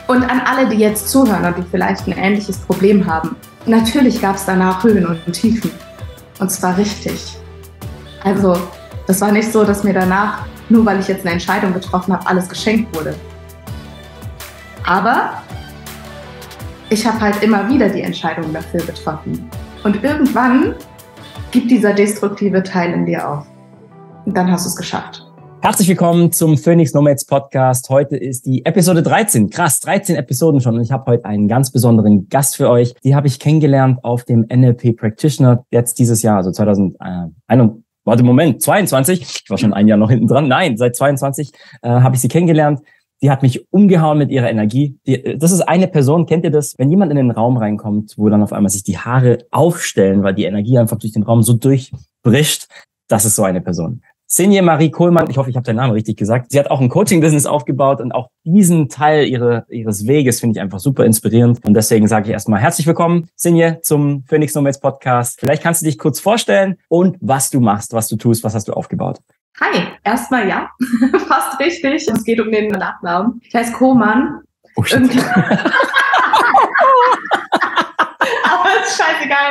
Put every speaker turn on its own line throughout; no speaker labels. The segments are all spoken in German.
Und an alle, die jetzt zuhören und die vielleicht ein ähnliches Problem haben. Natürlich gab es danach Höhen und Tiefen. Und zwar richtig. Also, das war nicht so, dass mir danach, nur weil ich jetzt eine Entscheidung getroffen habe, alles geschenkt wurde. Aber ich habe halt immer wieder die Entscheidung dafür getroffen. Und irgendwann gibt dieser destruktive Teil in dir auf. Und dann hast du es geschafft.
Herzlich willkommen zum Phoenix Nomads Podcast. Heute ist die Episode 13. Krass, 13 Episoden schon. Und ich habe heute einen ganz besonderen Gast für euch. Die habe ich kennengelernt auf dem NLP Practitioner jetzt dieses Jahr, also 22. Ich war schon ein Jahr noch hinten dran. Nein, seit 22 habe ich sie kennengelernt. Die hat mich umgehauen mit ihrer Energie. Das ist eine Person, kennt ihr das? Wenn jemand in den Raum reinkommt, wo dann auf einmal sich die Haare aufstellen, weil die Energie einfach durch den Raum so durchbricht, das ist so eine Person. Sinje Marie Kohlmann, ich hoffe, ich habe deinen Namen richtig gesagt. Sie hat auch ein Coaching-Business aufgebaut und auch diesen Teil ihres Weges finde ich einfach super inspirierend. Und deswegen sage ich erstmal herzlich willkommen, Sinje, zum Phoenix Nomads Podcast. Vielleicht kannst du dich kurz vorstellen und was du machst, was du tust, was hast du aufgebaut?
Hi, erstmal ja, fast richtig. Es geht um den Nachnamen. Ich heiße Kohlmann.
Oh, shit.
Aber ist scheißegal.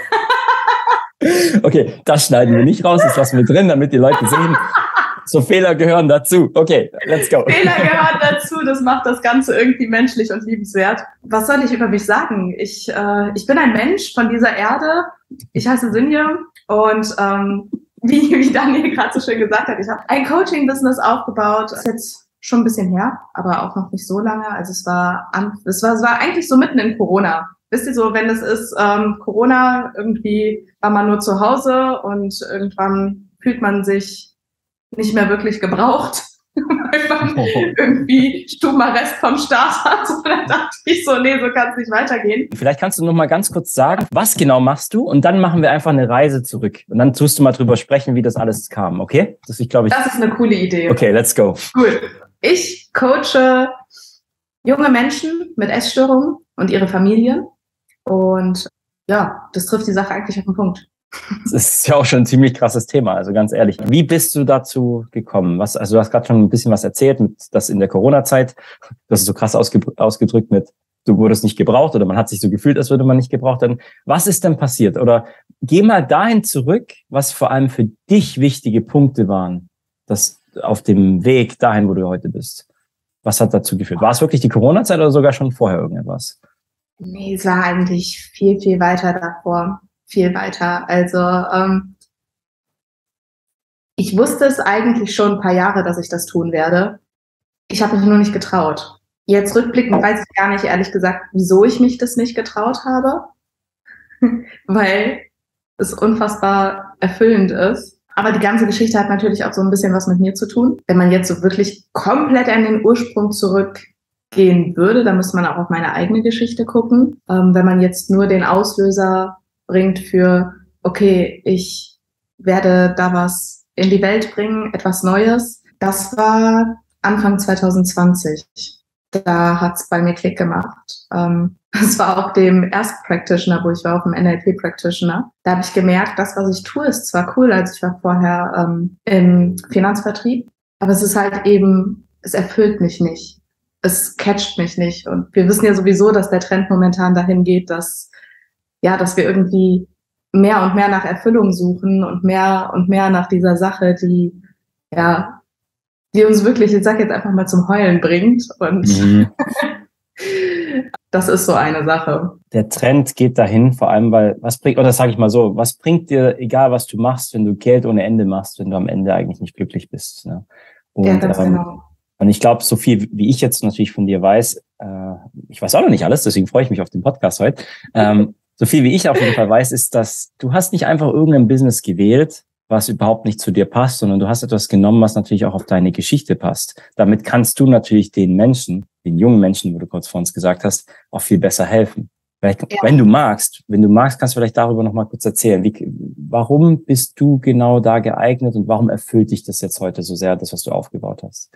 Okay, das schneiden wir nicht raus, das lassen wir drin, damit die Leute sehen. So Fehler gehören dazu. Okay, let's go.
Fehler gehören dazu, das macht das Ganze irgendwie menschlich und liebenswert. Was soll ich über mich sagen? Ich bin ein Mensch von dieser Erde. Ich heiße Sinje und wie Daniel gerade so schön gesagt hat, ich habe ein Coaching-Business aufgebaut. Das ist jetzt schon ein bisschen her, aber auch noch nicht so lange. Also es war eigentlich so mitten in Corona. Wisst ihr so, wenn es ist Corona, irgendwie war man nur zu Hause und irgendwann fühlt man sich nicht mehr wirklich gebraucht, weil man irgendwie Stubenarrest vom Staat hat. Und dann dachte ich so, nee, so kann es nicht weitergehen.
Vielleicht kannst du noch mal ganz kurz sagen, was genau machst du? Und dann machen wir einfach eine Reise zurück. Und dann tust du mal drüber sprechen, wie das alles kam, okay? Das ist
eine coole Idee.
Okay, let's go.
Cool. Ich coache junge Menschen mit Essstörungen und ihre Familien. Und ja, das trifft die Sache eigentlich auf den Punkt.
Das ist ja auch schon ein ziemlich krasses Thema, also ganz ehrlich. Wie bist du dazu gekommen? Du hast gerade schon ein bisschen was erzählt, mit das in der Corona-Zeit. Das ist so krass ausgedrückt mit, du wurdest nicht gebraucht oder man hat sich so gefühlt, als würde man nicht gebraucht werden. Was ist denn passiert? Oder geh mal dahin zurück, was vor allem für dich wichtige Punkte waren, das auf dem Weg dahin, wo du heute bist. Was hat dazu geführt? War es wirklich die Corona-Zeit oder sogar schon vorher irgendetwas?
Nee, es war eigentlich viel, viel weiter davor. Viel weiter. Also ich wusste es eigentlich schon ein paar Jahre, dass ich das tun werde. Ich habe mich nur nicht getraut. Jetzt rückblickend weiß ich gar nicht, ehrlich gesagt, wieso ich mich das nicht getraut habe. Weil es unfassbar erfüllend ist. Aber die ganze Geschichte hat natürlich auch so ein bisschen was mit mir zu tun. Wenn man jetzt so wirklich komplett an den Ursprung zurückgehen würde, dann müsste man auch auf meine eigene Geschichte gucken. Wenn man jetzt nur den Auslöser bringt für, okay, ich werde da was in die Welt bringen, etwas Neues. Das war Anfang 2020. Da hat's bei mir Klick gemacht. Das war auf dem ersten Practitioner, wo ich war, auf dem NLP Practitioner. Da habe ich gemerkt, das, was ich tue, ist zwar cool, als ich war vorher im Finanzvertrieb, aber es ist halt eben, es erfüllt mich nicht. Es catcht mich nicht. Und wir wissen ja sowieso, dass der Trend momentan dahin geht, dass wir irgendwie mehr und mehr nach Erfüllung suchen und mehr nach dieser Sache, die uns wirklich, ich sag jetzt einfach mal, zum Heulen bringt. Und das ist so eine Sache.
Der Trend geht dahin, vor allem, weil, was bringt dir, egal was du machst, wenn du Geld ohne Ende machst, wenn du am Ende eigentlich nicht glücklich bist. Ne? Und,
ja, ganz genau.
Und ich glaube, so viel, wie ich jetzt natürlich von dir weiß, ich weiß auch noch nicht alles, deswegen freue ich mich auf den Podcast heute, so viel wie ich auf jeden Fall weiß, ist, dass du hast nicht einfach irgendein Business gewählt, was überhaupt nicht zu dir passt, sondern du hast etwas genommen, was natürlich auch auf deine Geschichte passt. Damit kannst du natürlich den Menschen, den jungen Menschen, wo du kurz vor uns gesagt hast, auch viel besser helfen. Vielleicht, wenn du magst, kannst du vielleicht darüber noch mal kurz erzählen. Warum bist du genau da geeignet und warum erfüllt dich das jetzt heute so sehr, das, was du aufgebaut hast?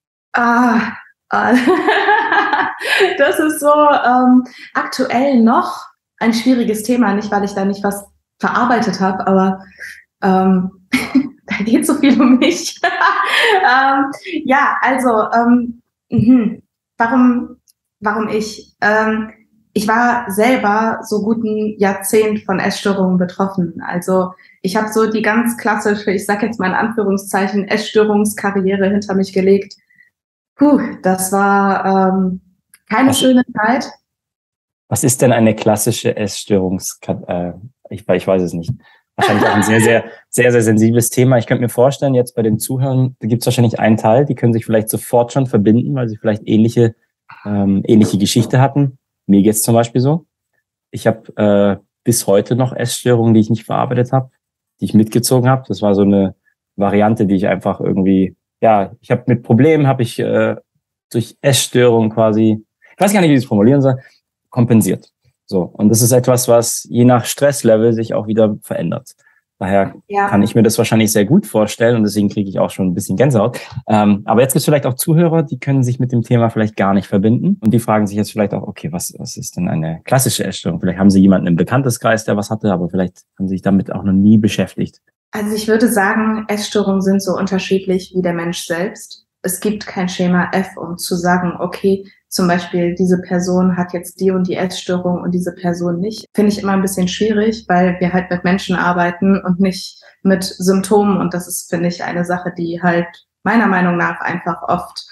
Das ist so aktuell noch ein schwieriges Thema, nicht weil ich da nicht was verarbeitet habe, aber da geht so viel um mich. Warum Warum ich? Ich war selber so gut ein Jahrzehnt von Essstörungen betroffen. Also ich habe so die ganz klassische, ich sage jetzt mal in Anführungszeichen, Essstörungskarriere hinter mich gelegt. Das war keine schöne Zeit.
Was ist denn eine klassische ich weiß es nicht. Wahrscheinlich auch ein sehr, sehr, sehr, sehr sensibles Thema. Ich könnte mir vorstellen, jetzt bei den Zuhörern, da gibt es wahrscheinlich einen Teil, die können sich vielleicht sofort schon verbinden, weil sie vielleicht ähnliche Geschichte hatten. Mir geht's zum Beispiel so. Ich habe bis heute noch Essstörungen, die ich nicht verarbeitet habe, die ich mitgezogen habe. Das war so eine Variante, die ich einfach irgendwie, ich habe mit Problemen, durch Essstörungen quasi, ich weiß gar nicht, wie ich es formulieren soll, kompensiert. So. Und das ist etwas, was je nach Stresslevel sich auch wieder verändert. Daher kann ich mir das wahrscheinlich sehr gut vorstellen und deswegen kriege ich auch schon ein bisschen Gänsehaut. Aber jetzt gibt es vielleicht auch Zuhörer, die können sich mit dem Thema vielleicht gar nicht verbinden und die fragen sich jetzt vielleicht auch, okay, was ist denn eine klassische Essstörung? Vielleicht haben sie jemanden im Bekannteskreis, der was hatte, aber vielleicht haben sie sich damit auch noch nie beschäftigt.
Also ich würde sagen, Essstörungen sind so unterschiedlich wie der Mensch selbst. Es gibt kein Schema F, um zu sagen, okay, zum Beispiel diese Person hat jetzt die und die Essstörung und diese Person nicht. Finde ich immer ein bisschen schwierig, weil wir halt mit Menschen arbeiten und nicht mit Symptomen. Und das ist, finde ich, eine Sache, die halt meiner Meinung nach einfach oft,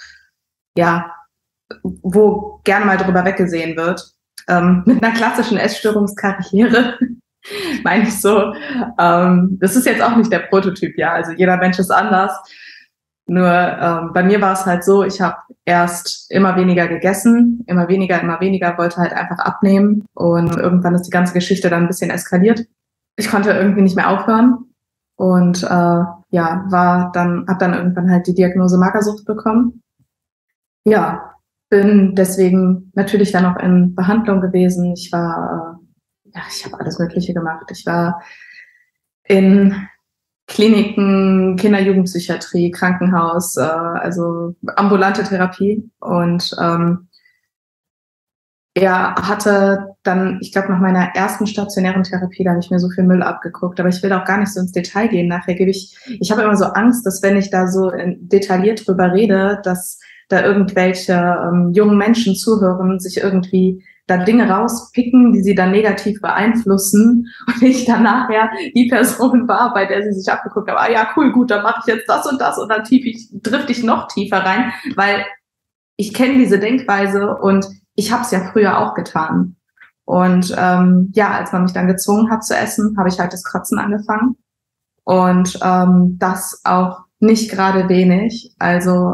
wo gerne mal drüber weggesehen wird. Mit einer klassischen Essstörungskarriere meine ich so, das ist jetzt auch nicht der Prototyp, also jeder Mensch ist anders. Nur bei mir war es halt so, ich habe erst immer weniger gegessen, immer weniger, wollte halt einfach abnehmen und irgendwann ist die ganze Geschichte dann ein bisschen eskaliert. Ich konnte irgendwie nicht mehr aufhören und habe dann irgendwann halt die Diagnose Magersucht bekommen. Ja, bin deswegen natürlich dann auch in Behandlung gewesen. Ich habe alles Mögliche gemacht. Ich war in Kliniken, Kinder-Jugendpsychiatrie, Krankenhaus, also ambulante Therapie und hatte dann, ich glaube, nach meiner ersten stationären Therapie, da habe ich mir so viel Müll abgeguckt, aber ich will auch gar nicht so ins Detail gehen. Nachher ich habe immer so Angst, dass wenn ich da so detailliert drüber rede, dass da irgendwelche jungen Menschen zuhören, sich irgendwie da Dinge rauspicken, die sie dann negativ beeinflussen und ich dann nachher die Person war, bei der sie sich abgeguckt haben, cool, gut, dann mache ich jetzt das und dann drifte ich noch tiefer rein, weil ich kenne diese Denkweise und ich habe es ja früher auch getan. Und als man mich dann gezwungen hat zu essen, habe ich halt das Kotzen angefangen und das auch nicht gerade wenig. Also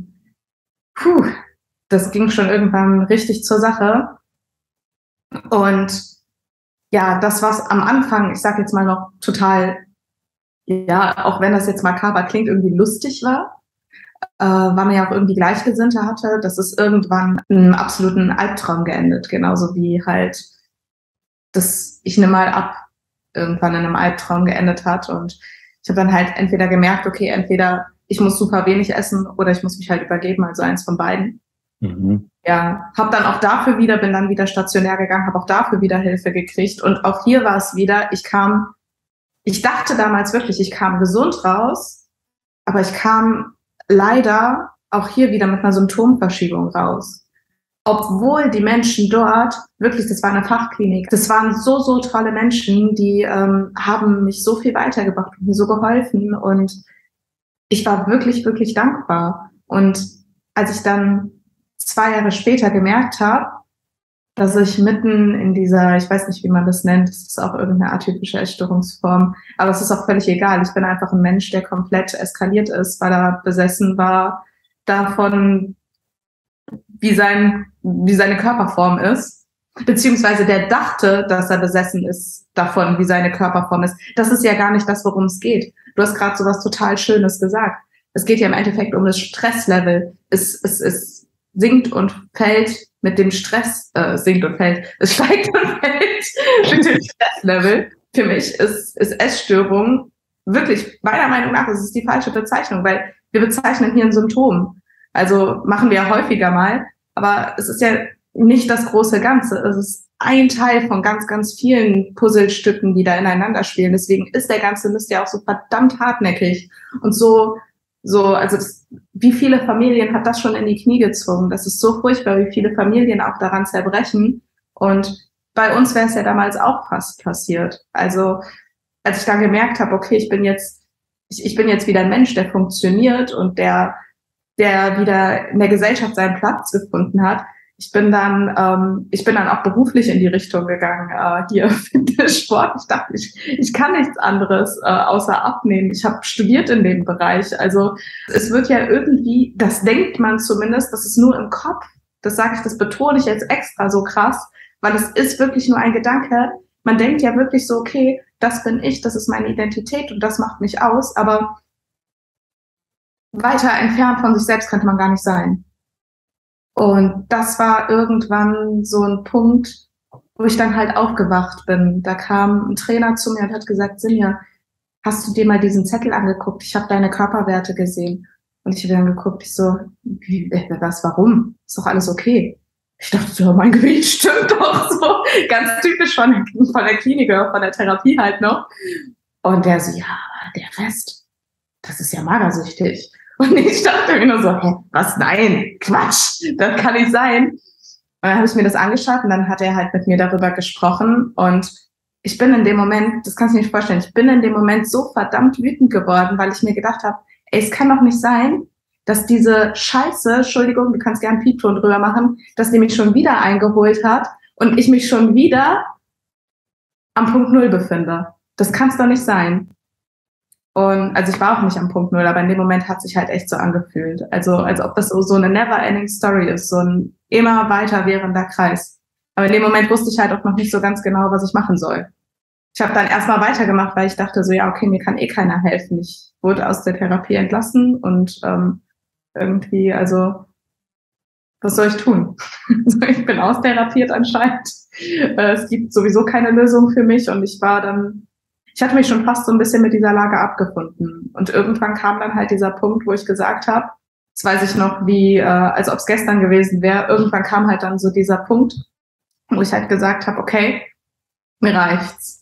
das ging schon irgendwann richtig zur Sache. Und das, was am Anfang, ich sage jetzt mal noch total, auch wenn das jetzt makaber klingt, irgendwie lustig war, weil man ja auch irgendwie Gleichgesinnte hatte, das ist irgendwann in einem absoluten Albtraum geendet. Genauso wie halt das Ich nehme mal ab irgendwann in einem Albtraum geendet hat. Und ich habe dann halt entweder gemerkt, okay, entweder ich muss super wenig essen oder ich muss mich halt übergeben, also eins von beiden. Mhm. Bin dann wieder stationär gegangen, habe auch dafür wieder Hilfe gekriegt. Und auch hier war es wieder, ich dachte damals wirklich, ich kam gesund raus, aber ich kam leider auch hier wieder mit einer Symptomverschiebung raus. Obwohl die Menschen dort, wirklich, das war eine Fachklinik, das waren so, so tolle Menschen, die haben mich so viel weitergebracht und mir so geholfen. Und ich war wirklich, wirklich dankbar. Und als ich dann 2 Jahre später gemerkt habe, dass ich mitten in dieser, ich weiß nicht, wie man das nennt, das ist auch irgendeine atypische Essstörungsform, aber es ist auch völlig egal. Ich bin einfach ein Mensch, der komplett eskaliert ist, weil er besessen war davon, wie seine Körperform ist, beziehungsweise der dachte, dass er besessen ist davon, wie seine Körperform ist. Das ist ja gar nicht das, worum es geht. Du hast gerade so was total Schönes gesagt. Es geht ja im Endeffekt um das Stresslevel. Es sinkt und fällt mit dem Stress, sinkt und fällt. Es steigt und fällt mit dem Stresslevel. Für mich ist Essstörung wirklich, meiner Meinung nach, ist es die falsche Bezeichnung, weil wir bezeichnen hier ein Symptom. Also machen wir ja häufiger mal, aber es ist ja nicht das große Ganze. Es ist ein Teil von ganz, ganz vielen Puzzlestücken, die da ineinander spielen. Deswegen ist der ganze Mist ja auch so verdammt hartnäckig und so So, also wie viele Familien hat das schon in die Knie gezwungen? Das ist so furchtbar, wie viele Familien auch daran zerbrechen. Und bei uns wäre es ja damals auch fast passiert. Also als ich dann gemerkt habe, okay, ich bin jetzt wieder ein Mensch, der funktioniert und der wieder in der Gesellschaft seinen Platz gefunden hat. Ich bin dann auch beruflich in die Richtung gegangen, hier Fitnesssport. Ich dachte, ich kann nichts anderes außer abnehmen. Ich habe studiert in dem Bereich. Also es wird ja irgendwie, das denkt man zumindest, das ist nur im Kopf. Das sage ich, das betone ich jetzt extra so krass, weil es ist wirklich nur ein Gedanke. Man denkt ja wirklich so, okay, das bin ich, das ist meine Identität und das macht mich aus. Aber weiter entfernt von sich selbst könnte man gar nicht sein. Und das war irgendwann so ein Punkt, wo ich dann halt aufgewacht bin. Da kam ein Trainer zu mir und hat gesagt, Sinja, hast du dir mal diesen Zettel angeguckt? Ich habe deine Körperwerte gesehen. Und ich habe dann geguckt, ich so, was, warum? Ist doch alles okay. Ich dachte so, mein Gewicht stimmt doch so. Ganz typisch von der Klinik oder von der Therapie halt noch. Und der so, ja, der Rest, das ist ja magersüchtig. Und ich dachte mir nur so, hä, was, nein, Quatsch, das kann nicht sein. Und dann habe ich mir das angeschaut und dann hat er halt mit mir darüber gesprochen. Und ich bin in dem Moment, das kannst du dir nicht vorstellen, ich bin in dem Moment so verdammt wütend geworden, weil ich mir gedacht habe, ey, es kann doch nicht sein, dass diese Scheiße, Entschuldigung, du kannst gerne Piepton drüber machen, dass die mich schon wieder eingeholt hat und ich mich schon wieder am Punkt Null befinde. Das kann es doch nicht sein. Und also ich war auch nicht am Punkt Null, aber in dem Moment hat sich halt echt so angefühlt. Also als ob das so eine never-ending Story ist, so ein immer weiter währender Kreis. Aber in dem Moment wusste ich halt auch noch nicht so ganz genau, was ich machen soll. Ich habe dann erstmal weitergemacht, weil ich dachte so, ja, okay, mir kann eh keiner helfen. Ich wurde aus der Therapie entlassen und irgendwie, also, was soll ich tun? Ich bin austherapiert anscheinend. Es gibt sowieso keine Lösung für mich und ich hatte mich schon fast so ein bisschen mit dieser Lage abgefunden. Und irgendwann kam dann halt dieser Punkt, wo ich gesagt habe, das weiß ich noch, wie, als ob es gestern gewesen wäre, irgendwann kam halt dann so dieser Punkt, wo ich halt gesagt habe, okay, mir reicht's.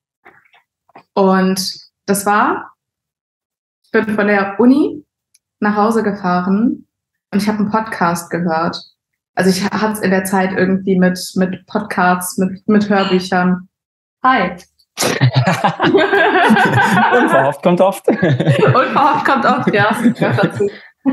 Und das war, ich bin von der Uni nach Hause gefahren und ich habe einen Podcast gehört. Also ich hatte es in der Zeit irgendwie mit Podcasts, mit Hörbüchern. Hi.
Unverhofft kommt oft.
Unverhofft kommt oft, ja. Gehört dazu.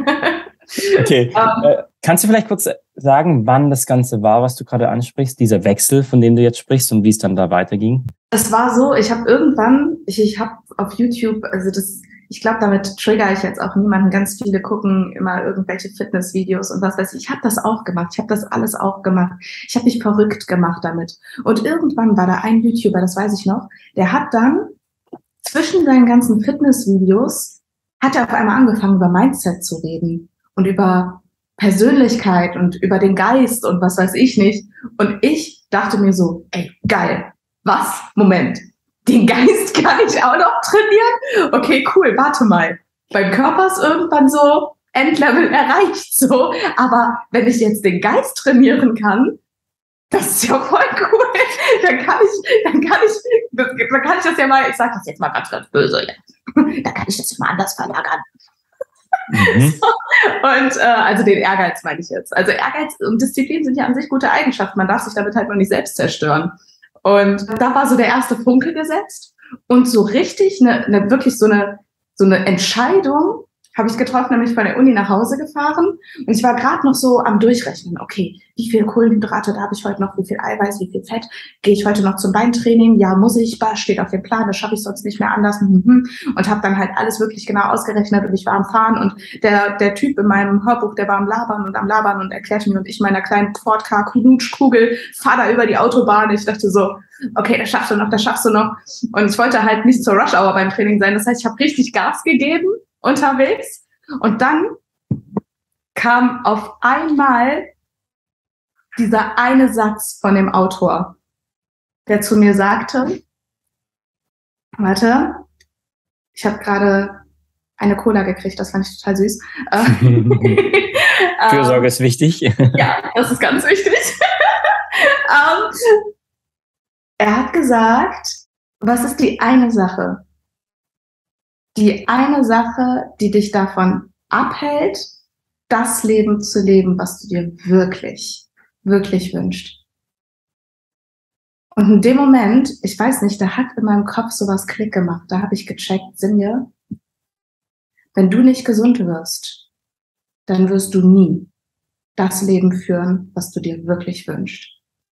Okay. Kannst du vielleicht kurz sagen, wann das Ganze war, was du gerade ansprichst, dieser Wechsel, von dem du jetzt sprichst und wie es dann da weiterging?
Es war so, ich habe irgendwann, ich habe auf YouTube, also ich glaube, damit triggere ich jetzt auch niemanden. Ganz viele gucken immer irgendwelche Fitnessvideos und was weiß ich. Ich habe das auch gemacht. Ich habe das alles auch gemacht. Ich habe mich verrückt gemacht damit. Und irgendwann war da ein YouTuber, das weiß ich noch, der hat dann zwischen seinen ganzen Fitnessvideos, hat er auf einmal angefangen, über Mindset zu reden und über Persönlichkeit und über den Geist und was weiß ich nicht. Und ich dachte mir so, ey, geil. Was? Moment. Den Geist kann ich auch noch trainieren? Okay, cool, warte mal. Beim Körper ist irgendwann so Endlevel erreicht, so. Aber wenn ich jetzt den Geist trainieren kann, das ist ja voll cool. Dann kann ich das ja mal, ich sag das jetzt mal ganz böse, dann kann ich das mal anders verlagern. Mhm. Und also den Ehrgeiz meine ich jetzt. Also Ehrgeiz und Disziplin sind ja an sich gute Eigenschaften. Man darf sich damit halt noch nicht selbst zerstören. Und da war so der erste Funke gesetzt und so richtig wirklich so eine Entscheidung habe ich getroffen, nämlich von der Uni nach Hause gefahren und ich war gerade noch so am Durchrechnen, okay, wie viel Kohlenhydrate da habe ich heute noch, wie viel Eiweiß, wie viel Fett, gehe ich heute noch zum Beintraining, ja, muss ich, steht auf dem Plan, das schaffe ich sonst nicht mehr anders und habe dann halt alles wirklich genau ausgerechnet und ich war am Fahren und der Typ in meinem Hörbuch, der war am Labern und erklärte mir und ich meiner kleinen Ford-Car-Knutschkugel fahr da über die Autobahn. Ich dachte so, okay, das schaffst du noch. Und ich wollte halt nicht zur Rush-Hour beim Training sein, das heißt, ich habe richtig Gas gegeben unterwegs und dann kam auf einmal dieser eine Satz von dem Autor, der zu mir sagte, warte, ich habe gerade eine Cola gekriegt, das fand ich total süß.
Fürsorge ist wichtig.
Ja, das ist ganz wichtig. Er hat gesagt, was ist die eine Sache, die eine Sache, die dich davon abhält, das Leben zu leben, was du dir wirklich, wirklich wünschst. Und in dem Moment, ich weiß nicht, da hat in meinem Kopf sowas Klick gemacht. Da habe ich gecheckt, Sinje, wenn du nicht gesund wirst, dann wirst du nie das Leben führen, was du dir wirklich wünschst.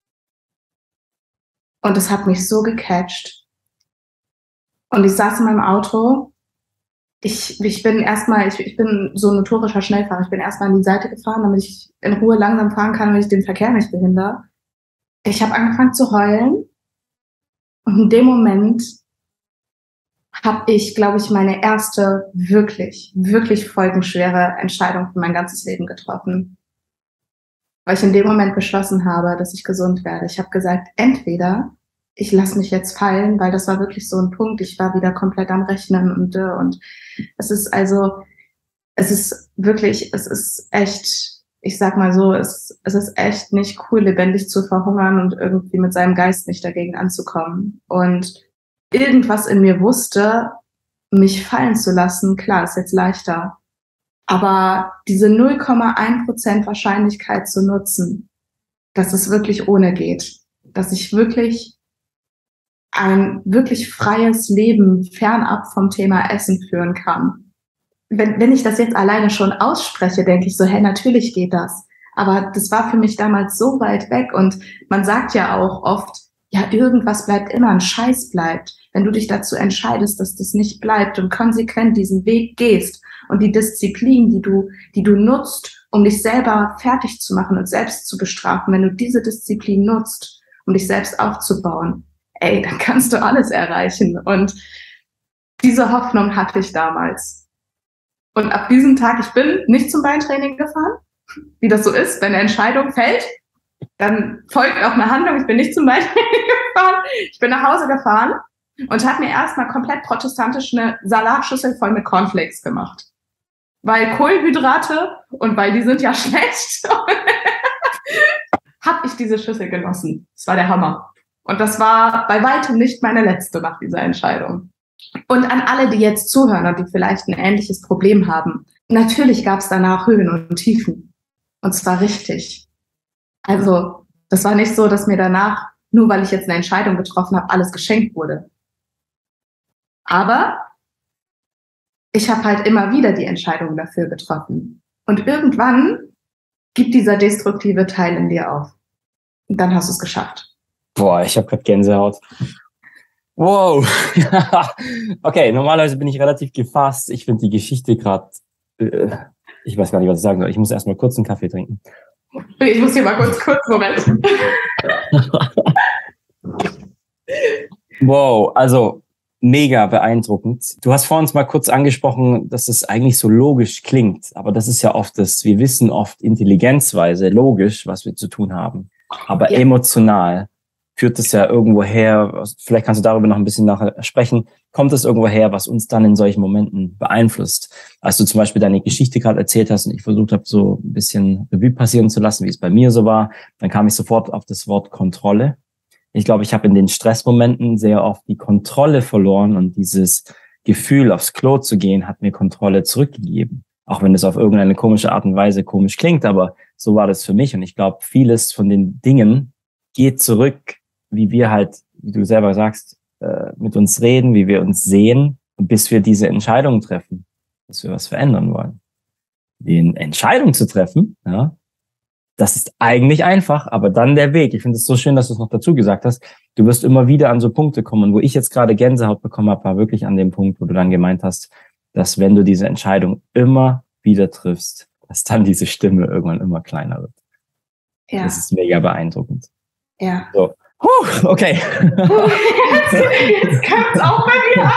Und es hat mich so gecatcht. Und ich saß in meinem Auto. Ich bin so ein notorischer Schnellfahrer. Ich bin erstmal an die Seite gefahren, damit ich in Ruhe langsam fahren kann, damit ich den Verkehr nicht behindere. Ich habe angefangen zu heulen. Und in dem Moment habe ich, glaube ich, meine erste wirklich, wirklich folgenschwere Entscheidung für mein ganzes Leben getroffen. Weil ich in dem Moment beschlossen habe, dass ich gesund werde. Ich habe gesagt, entweder ich lasse mich jetzt fallen, weil das war wirklich so ein Punkt, ich war wieder komplett am Rechnen und es ist echt, ich sag mal so, es ist echt nicht cool, lebendig zu verhungern und irgendwie mit seinem Geist nicht dagegen anzukommen. Und irgendwas in mir wusste, mich fallen zu lassen, klar, ist jetzt leichter. Aber diese 0,1% Wahrscheinlichkeit zu nutzen, dass es wirklich ohne geht, dass ich wirklich ein wirklich freies Leben fernab vom Thema Essen führen kann. Wenn ich das jetzt alleine schon ausspreche, denke ich so, hey, natürlich geht das. Aber das war für mich damals so weit weg und man sagt ja auch oft, ja, irgendwas bleibt immer, ein Scheiß bleibt. Wenn du dich dazu entscheidest, dass das nicht bleibt und konsequent diesen Weg gehst und die Disziplin, die du nutzt, um dich selber fertig zu machen und selbst zu bestrafen, wenn du diese Disziplin nutzt, um dich selbst aufzubauen, ey, dann kannst du alles erreichen. Und diese Hoffnung hatte ich damals. Und ab diesem Tag, ich bin nicht zum Beintraining gefahren, wie das so ist, wenn eine Entscheidung fällt, dann folgt auch eine Handlung. Ich bin nicht zum Beintraining gefahren, ich bin nach Hause gefahren und habe mir erstmal komplett protestantisch eine Salatschüssel voll mit Cornflakes gemacht. Weil Kohlenhydrate und weil die sind ja schlecht, habe ich diese Schüssel genossen. Das war der Hammer. Und das war bei weitem nicht meine letzte nach dieser Entscheidung. Und an alle, die jetzt zuhören und die vielleicht ein ähnliches Problem haben, natürlich gab es danach Höhen und Tiefen. Und zwar richtig. Also das war nicht so, dass mir danach, nur weil ich jetzt eine Entscheidung getroffen habe, alles geschenkt wurde. Aber ich habe halt immer wieder die Entscheidung dafür getroffen. Und irgendwann gibt dieser destruktive Teil in dir auf. Und dann hast du es geschafft.
Boah, ich habe gerade Gänsehaut. Wow. Okay, normalerweise bin ich relativ gefasst. Ich finde die Geschichte gerade, ich weiß gar nicht, was ich sagen soll. Ich muss erstmal kurz einen Kaffee trinken.
Ich muss hier mal kurz, Moment.
Wow, also mega beeindruckend. Du hast vor uns mal kurz angesprochen, dass es eigentlich so logisch klingt. Aber das ist ja oft wir wissen oft intelligenzweise logisch, was wir zu tun haben. Aber ja, emotional führt es ja irgendwo her, vielleicht kannst du darüber noch ein bisschen nachher sprechen, kommt es irgendwo her, was uns dann in solchen Momenten beeinflusst? Als du zum Beispiel deine Geschichte gerade erzählt hast und ich versucht habe, so ein bisschen Revue passieren zu lassen, wie es bei mir so war, dann kam ich sofort auf das Wort Kontrolle. Ich glaube, ich habe in den Stressmomenten sehr oft die Kontrolle verloren und dieses Gefühl, aufs Klo zu gehen, hat mir Kontrolle zurückgegeben. Auch wenn es auf irgendeine komische Art und Weise komisch klingt, aber so war das für mich. Und ich glaube, vieles von den Dingen geht zurück, wie wir halt, wie du selber sagst, mit uns reden, wie wir uns sehen, bis wir diese Entscheidung treffen, dass wir was verändern wollen. Die Entscheidung zu treffen, ja, das ist eigentlich einfach, aber dann der Weg. Ich finde es so schön, dass du es noch dazu gesagt hast. Du wirst immer wieder an so Punkte kommen. Und wo ich jetzt gerade Gänsehaut bekommen habe, war wirklich an dem Punkt, wo du dann gemeint hast, dass wenn du diese Entscheidung immer wieder triffst, dass dann diese Stimme irgendwann immer kleiner wird. Ja. Das ist mega beeindruckend.
Ja.
So. Okay.
Jetzt kommt es auch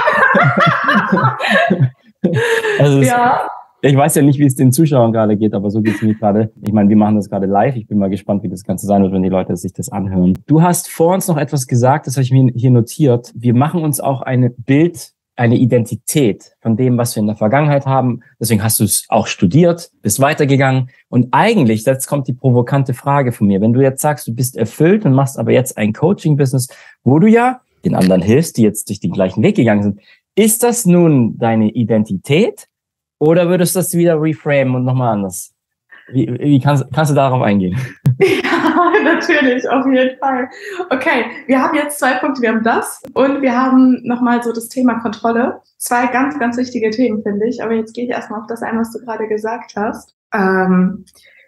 bei mir an.
Also
ja.
Ich weiß ja nicht, wie es den Zuschauern gerade geht, aber so geht es mir gerade. Ich meine, wir machen das gerade live. Ich bin mal gespannt, wie das Ganze sein wird, wenn die Leute sich das anhören. Du hast vor uns noch etwas gesagt, das habe ich mir hier notiert. Wir machen uns auch ein Bild, eine Identität von dem, was wir in der Vergangenheit haben. Deswegen hast du es auch studiert, bist weitergegangen. Und eigentlich, jetzt kommt die provokante Frage von mir. Wenn du jetzt sagst, du bist erfüllt und machst aber jetzt ein Coaching-Business, wo du ja den anderen hilfst, die jetzt durch den gleichen Weg gegangen sind, Ist das nun deine Identität oder würdest du das wieder reframen und nochmal anders? Wie kannst du darauf eingehen?
Ja, natürlich, auf jeden Fall. Okay, wir haben jetzt 2 Punkte. Wir haben das und wir haben nochmal so das Thema Kontrolle. 2 ganz, ganz wichtige Themen, finde ich. Aber jetzt gehe ich erstmal auf das ein, was du gerade gesagt hast. Also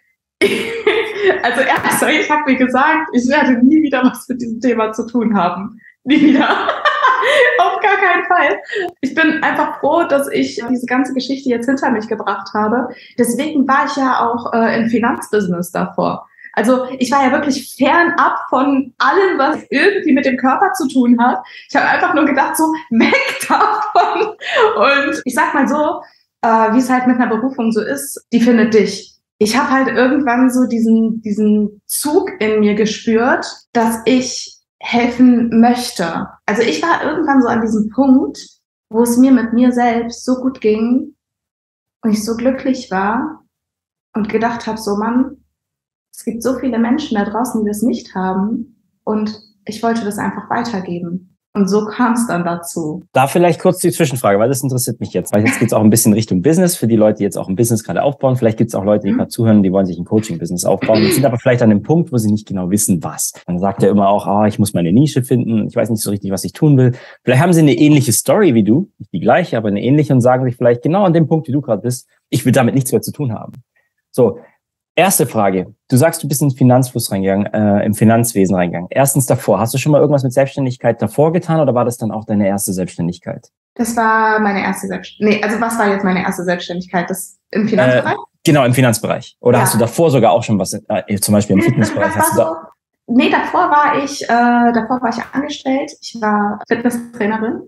erstmal, ich habe mir gesagt, ich werde nie wieder was mit diesem Thema zu tun haben. Nie wieder. Auf gar keinen Fall. Ich bin einfach froh, dass ich diese ganze Geschichte jetzt hinter mich gebracht habe. Deswegen war ich ja auch im Finanzbusiness davor. Also ich war ja wirklich fernab von allem, was irgendwie mit dem Körper zu tun hat. Ich habe einfach nur gedacht, so weg davon. Und ich sag mal so, wie es halt mit einer Berufung so ist, die findet dich. Ich habe halt irgendwann so diesen Zug in mir gespürt, dass ich helfen möchte. Also ich war irgendwann so an diesem Punkt, wo es mir mit mir selbst so gut ging und ich so glücklich war und gedacht habe, so Mann, es gibt so viele Menschen da draußen, die das nicht haben und ich wollte das einfach weitergeben. Und so kam es dann dazu.
Da vielleicht kurz die Zwischenfrage, weil das interessiert mich jetzt. Weil jetzt geht es auch ein bisschen Richtung Business für die Leute, die jetzt auch ein Business gerade aufbauen. Vielleicht gibt es auch Leute, die gerade zuhören, die wollen sich ein Coaching-Business aufbauen. Die sind aber vielleicht an dem Punkt, wo sie nicht genau wissen, was. Man sagt ja immer auch, ich muss meine Nische finden. Ich weiß nicht so richtig, was ich tun will. Vielleicht haben sie eine ähnliche Story wie du. Nicht die gleiche, aber eine ähnliche und sagen sich vielleicht genau an dem Punkt, wie du gerade bist, ich will damit nichts mehr zu tun haben. So. Erste Frage. Du sagst, du bist in den Finanzfluss reingegangen, im Finanzwesen reingegangen. Erstens davor. Hast du schon mal irgendwas mit Selbstständigkeit davor getan oder war das dann auch deine erste Selbstständigkeit?
Das war meine erste Selbstständigkeit. Nee, also was war jetzt meine erste Selbstständigkeit? Das im Finanzbereich?
Genau, im Finanzbereich. Oder hast du davor sogar auch schon was, zum Beispiel im Fitnessbereich?
Nee, davor war ich angestellt. Ich war Fitnesstrainerin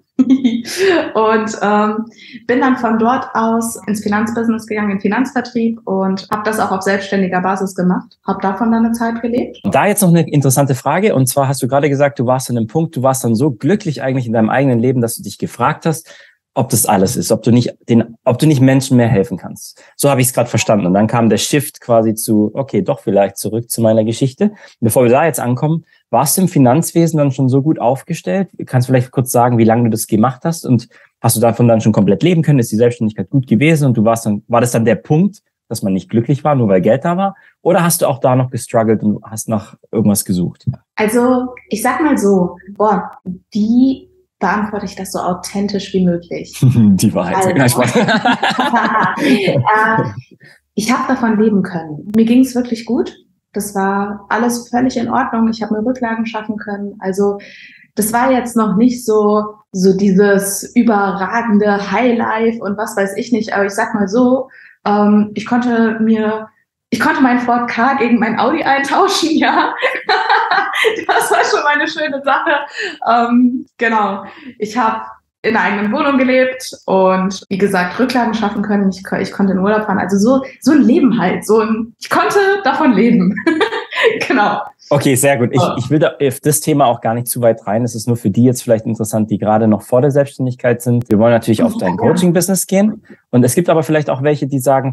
und bin dann von dort aus ins Finanzbusiness gegangen, in Finanzvertrieb und habe das auch auf selbstständiger Basis gemacht. Habe davon dann eine Zeit gelebt.
Und da jetzt noch eine interessante Frage. Und zwar hast du gerade gesagt, du warst an einem Punkt, du warst dann so glücklich eigentlich in deinem eigenen Leben, dass du dich gefragt hast, ob das alles ist, ob du nicht Menschen mehr helfen kannst. So habe ich es gerade verstanden. Und dann kam der Shift quasi zu, okay, doch vielleicht zurück zu meiner Geschichte. Bevor wir da jetzt ankommen, warst du im Finanzwesen dann schon so gut aufgestellt? Kannst du vielleicht kurz sagen, wie lange du das gemacht hast? Und hast du davon dann schon komplett leben können? Ist die Selbstständigkeit gut gewesen? Und war das dann der Punkt, dass man nicht glücklich war, nur weil Geld da war? Oder hast du auch da noch gestruggelt und hast nach irgendwas gesucht?
Also, ich sag mal so, wie beantworte ich das so authentisch wie möglich?
Die Wahrheit.
Also, ich habe davon leben können. Mir ging es wirklich gut. Das war alles völlig in Ordnung. Ich habe mir Rücklagen schaffen können. Also das war jetzt noch nicht so dieses überragende Highlife und was weiß ich nicht. Aber ich sag mal so, ich konnte meinen Ford Ka gegen mein Audi eintauschen, ja. Das war schon mal eine schöne Sache. Genau. Ich habe in einer eigenen Wohnung gelebt und wie gesagt, Rücklagen schaffen können. Ich konnte in Urlaub fahren. Also so ein Leben halt. Ich konnte davon leben. Genau.
Okay, sehr gut. Ich will da auf das Thema auch gar nicht zu weit rein. Es ist nur für die jetzt vielleicht interessant, die gerade noch vor der Selbstständigkeit sind. Wir wollen natürlich auf dein Coaching-Business gehen. Und es gibt aber vielleicht auch welche, die sagen,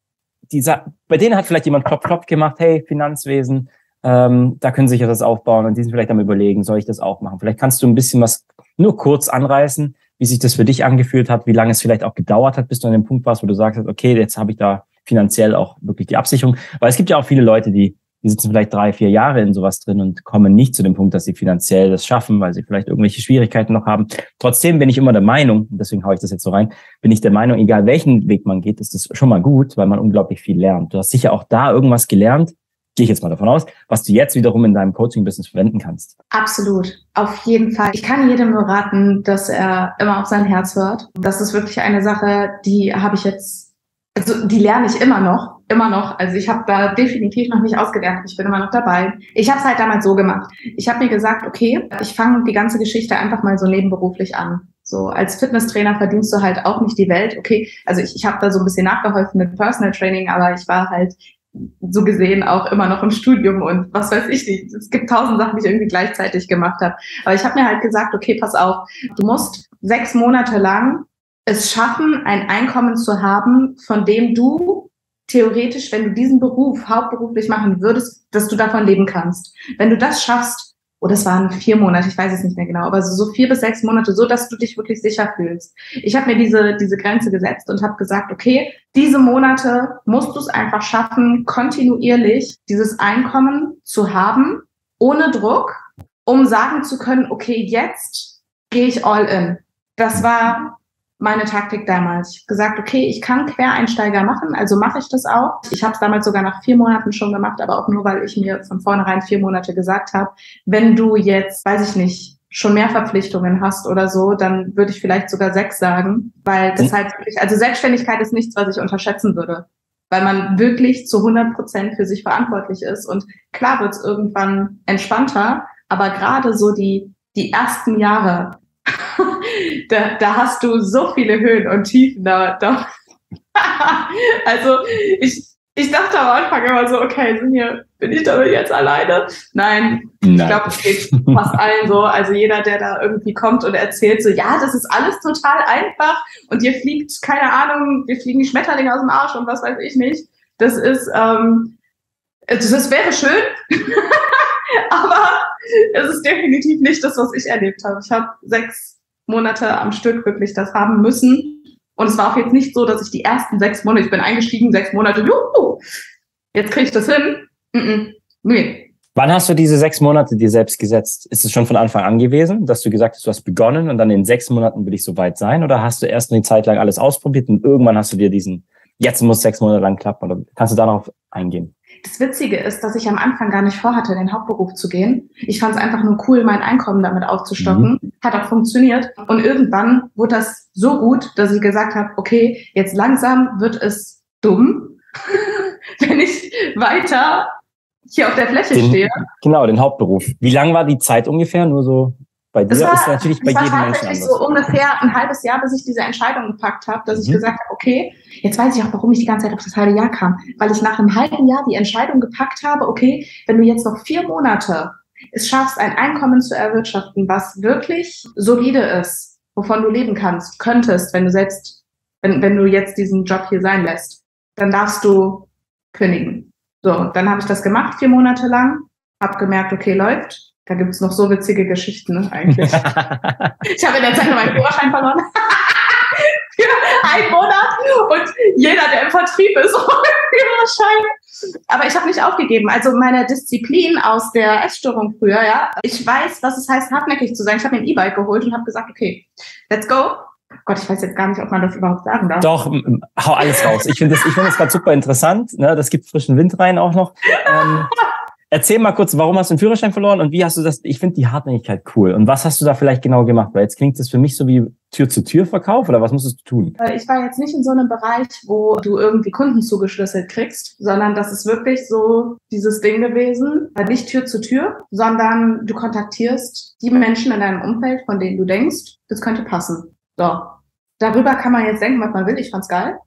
bei denen hat vielleicht jemand Klopf gemacht, hey, Finanzwesen, da können Sie sich ja das aufbauen und die sind vielleicht am Überlegen, soll ich das auch machen? Vielleicht kannst du ein bisschen was nur kurz anreißen, wie sich das für dich angefühlt hat, wie lange es vielleicht auch gedauert hat, bis du an dem Punkt warst, wo du sagst, okay, jetzt habe ich da finanziell auch wirklich die Absicherung. Weil es gibt ja auch viele Leute, die sitzen vielleicht 3-4 Jahre in sowas drin und kommen nicht zu dem Punkt, dass sie finanziell das schaffen, weil sie vielleicht irgendwelche Schwierigkeiten noch haben. Trotzdem bin ich immer der Meinung, deswegen haue ich das jetzt so rein, bin ich der Meinung, egal welchen Weg man geht, ist das schon mal gut, weil man unglaublich viel lernt. Du hast sicher auch da irgendwas gelernt, gehe ich jetzt mal davon aus, was du jetzt wiederum in deinem Coaching-Business verwenden kannst.
Absolut, auf jeden Fall. Ich kann jedem nur raten, dass er immer auf sein Herz hört. Das ist wirklich eine Sache, die habe ich jetzt, also die lerne ich immer noch. Also ich habe da definitiv noch nicht ausgelernt, ich bin immer noch dabei. Ich habe es halt damals so gemacht. Ich habe mir gesagt, okay, ich fange die ganze Geschichte einfach mal so nebenberuflich an. So als Fitnesstrainer verdienst du halt auch nicht die Welt. Okay, also ich habe da so ein bisschen nachgeholfen mit Personal Training, aber ich war halt so gesehen auch immer noch im Studium und was weiß ich nicht. Es gibt 1000 Sachen, die ich irgendwie gleichzeitig gemacht habe. Aber ich habe mir halt gesagt, okay, pass auf, du musst 6 Monate lang es schaffen, ein Einkommen zu haben, von dem du theoretisch, wenn du diesen Beruf hauptberuflich machen würdest, dass du davon leben kannst. Wenn du das schaffst, oder es waren 4 Monate, ich weiß es nicht mehr genau, aber so 4 bis 6 Monate, so dass du dich wirklich sicher fühlst. Ich habe mir diese Grenze gesetzt und habe gesagt, okay, diese Monate musst du es einfach schaffen, kontinuierlich dieses Einkommen zu haben, ohne Druck, um sagen zu können, okay, jetzt gehe ich all in. Das war meine Taktik damals. Ich habe gesagt, okay, ich kann Quereinsteiger machen, also mache ich das auch. Ich habe es damals sogar nach 4 Monaten schon gemacht, aber auch nur, weil ich mir von vornherein 4 Monate gesagt habe, wenn du jetzt, weiß ich nicht, schon mehr Verpflichtungen hast oder so, dann würde ich vielleicht sogar 6 sagen, weil das halt wirklich, also Selbstständigkeit ist nichts, was ich unterschätzen würde, weil man wirklich zu 100% für sich verantwortlich ist und klar wird es irgendwann entspannter, aber gerade so die ersten Jahre, da hast du so viele Höhen und Tiefen. Also ich dachte am Anfang immer so, okay, bin ich damit jetzt alleine? Nein. Ich glaube, es geht fast allen so. Also jeder, der da irgendwie kommt und erzählt so, ja, das ist alles total einfach und ihr fliegt, keine Ahnung, wir fliegen Schmetterlinge aus dem Arsch und was weiß ich nicht. Das wäre schön, aber es ist definitiv nicht das, was ich erlebt habe. Ich habe 6 Monate am Stück wirklich das haben müssen. Und es war auch jetzt nicht so, dass ich die ersten 6 Monate, ich bin eingestiegen, 6 Monate, juhu, jetzt kriege ich das hin. Nee.
Wann hast du diese 6 Monate dir selbst gesetzt? Ist es schon von Anfang an gewesen, dass du gesagt hast, du hast begonnen und dann in 6 Monaten will ich so weit sein? Oder hast du erst eine Zeit lang alles ausprobiert und irgendwann hast du dir jetzt muss 6 Monate lang klappen? Oder kannst du darauf eingehen?
Das Witzige ist, dass ich am Anfang gar nicht vorhatte, in den Hauptberuf zu gehen. Ich fand es einfach nur cool, mein Einkommen damit aufzustocken. Hat auch funktioniert. Und irgendwann wurde das so gut, dass ich gesagt habe, okay, jetzt langsam wird es dumm, wenn ich weiter hier auf der Fläche stehe.
Genau, den Hauptberuf. Wie lang war die Zeit ungefähr? Nur so bei dir? Ist natürlich bei jedem Menschen anders.
So ungefähr ein halbes Jahr, bis ich diese Entscheidung gepackt habe, dass ich gesagt habe, okay, jetzt weiß ich auch, warum ich die ganze Zeit auf das halbe Jahr kam. Weil ich nach einem halben Jahr die Entscheidung gepackt habe, okay, wenn du jetzt noch 4 Monate es schaffst, ein Einkommen zu erwirtschaften, was wirklich solide ist, wovon du leben könntest, wenn du jetzt diesen Job hier sein lässt, dann darfst du kündigen. So, dann habe ich das gemacht, 4 Monate lang, habe gemerkt, okay, läuft. Da gibt es noch so witzige Geschichten eigentlich. Ich habe in der Zeit noch meinen Führerschein verloren. Für 1 Monat. Und jeder, der im Vertrieb ist, ohne Führerschein. Aber ich habe nicht aufgegeben. Also meine Disziplin aus der Essstörung früher, ja. Ich weiß, was es heißt, hartnäckig zu sein. Ich habe mir ein E-Bike geholt und habe gesagt, okay, let's go. Gott, ich weiß jetzt gar nicht, ob man das überhaupt sagen darf.
Doch, hau alles raus. Ich finde das gerade super interessant. Ne? Das gibt frischen Wind rein auch noch. Erzähl mal kurz, warum hast du den Führerschein verloren und wie hast du das, ich finde die Hartnäckigkeit cool. Und was hast du da vielleicht genau gemacht? Weil jetzt klingt das für mich so wie Tür-zu-Tür-Verkauf oder was musstest du tun?
Ich war jetzt nicht in so einem Bereich, wo du irgendwie Kunden zugeschlüsselt kriegst, sondern das ist wirklich so dieses Ding gewesen, nicht Tür zu Tür, sondern du kontaktierst die Menschen in deinem Umfeld, von denen du denkst, das könnte passen. So. Darüber kann man jetzt denken, was man will. Ich fand's geil.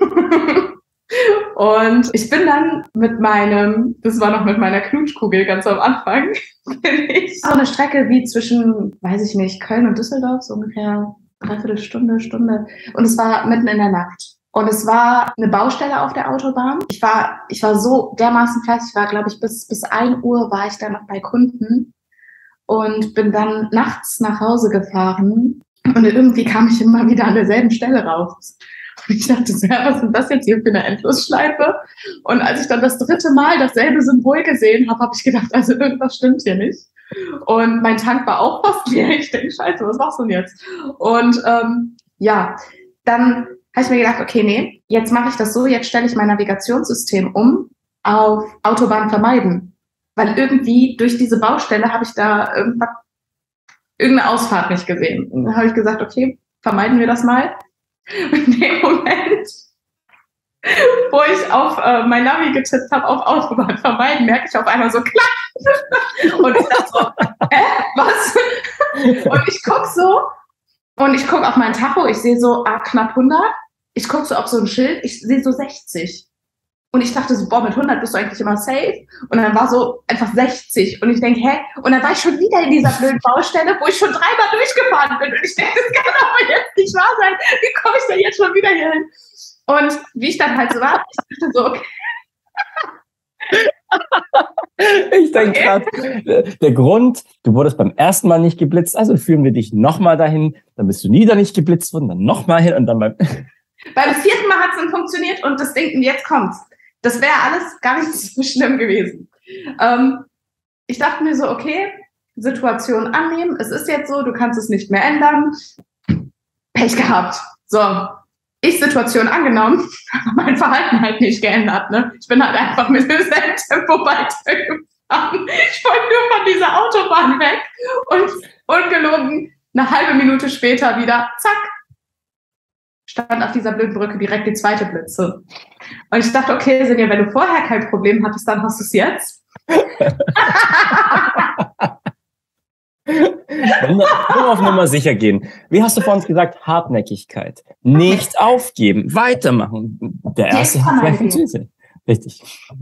Und ich bin dann das war noch mit meiner Knutschkugel ganz am Anfang, bin ich so eine Strecke wie zwischen, weiß ich nicht, Köln und Düsseldorf, so ungefähr 3/4 Stunde. Und es war mitten in der Nacht. Und es war eine Baustelle auf der Autobahn. Ich war so dermaßen fertig, ich war, glaube ich, bis 1 Uhr war ich dann noch bei Kunden und bin dann nachts nach Hause gefahren. Und irgendwie kam ich immer wieder an derselben Stelle raus. Und ich dachte, was ist das jetzt hier für eine Endlosschleife? Und als ich dann das 3. Mal dasselbe Symbol gesehen habe, habe ich gedacht, also irgendwas stimmt hier nicht. Und mein Tank war auch fast leer. Ich denke, scheiße, was machst du denn jetzt? Und dann habe ich mir gedacht, okay, nee, jetzt mache ich das so, jetzt stelle ich mein Navigationssystem um auf Autobahn vermeiden. Weil irgendwie durch diese Baustelle habe ich da irgendeine Ausfahrt nicht gesehen. Und dann habe ich gesagt, okay, vermeiden wir das mal. Und in dem Moment, wo ich auf mein Navi getippt habe, auf Autobahn vermeiden, merke ich auf einmal so, klack. Und ich dachte so, was? Und ich gucke so, und ich gucke auf mein Tacho, ich sehe so knapp 100. Ich gucke so auf so ein Schild, ich sehe so 60. Und ich dachte so, boah, mit 100 bist du eigentlich immer safe. Und dann war so einfach 60. Und ich denke, hä? Und dann war ich schon wieder in dieser blöden Baustelle, wo ich schon 3-mal durchgefahren bin. Und ich denke, das kann aber jetzt nicht wahr sein. Wie komme ich denn jetzt schon wieder hier hin? Und wie ich dann halt so war, ich dachte so, okay.
denke gerade, der Grund, du wurdest beim ersten Mal nicht geblitzt, also führen wir dich nochmal dahin, dann bist du nie da nicht geblitzt worden, dann nochmal hin und dann beim...
Beim 4. Mal hat es dann funktioniert und das Ding, jetzt kommt's. Das wäre alles gar nicht so schlimm gewesen. Ich dachte mir so, okay, Situation annehmen, es ist jetzt so, du kannst es nicht mehr ändern. Pech gehabt. So, ich Situation angenommen, aber mein Verhalten halt nicht geändert. Ne? Ich bin halt einfach mit demselben Tempo weitergefahren. Ich wollte nur von dieser Autobahn weg und ungelogen eine halbe Minute später wieder, zack, stand auf dieser blöden Brücke direkt die zweite Blitze. Und ich dachte, okay, Sinja, wenn du vorher kein Problem hattest, dann hast du es jetzt.
Nur auf Nummer sicher gehen. Wie hast du vor uns gesagt? Hartnäckigkeit. Nicht aufgeben. Weitermachen. Der erste hat vielleicht funktioniert. Richtig.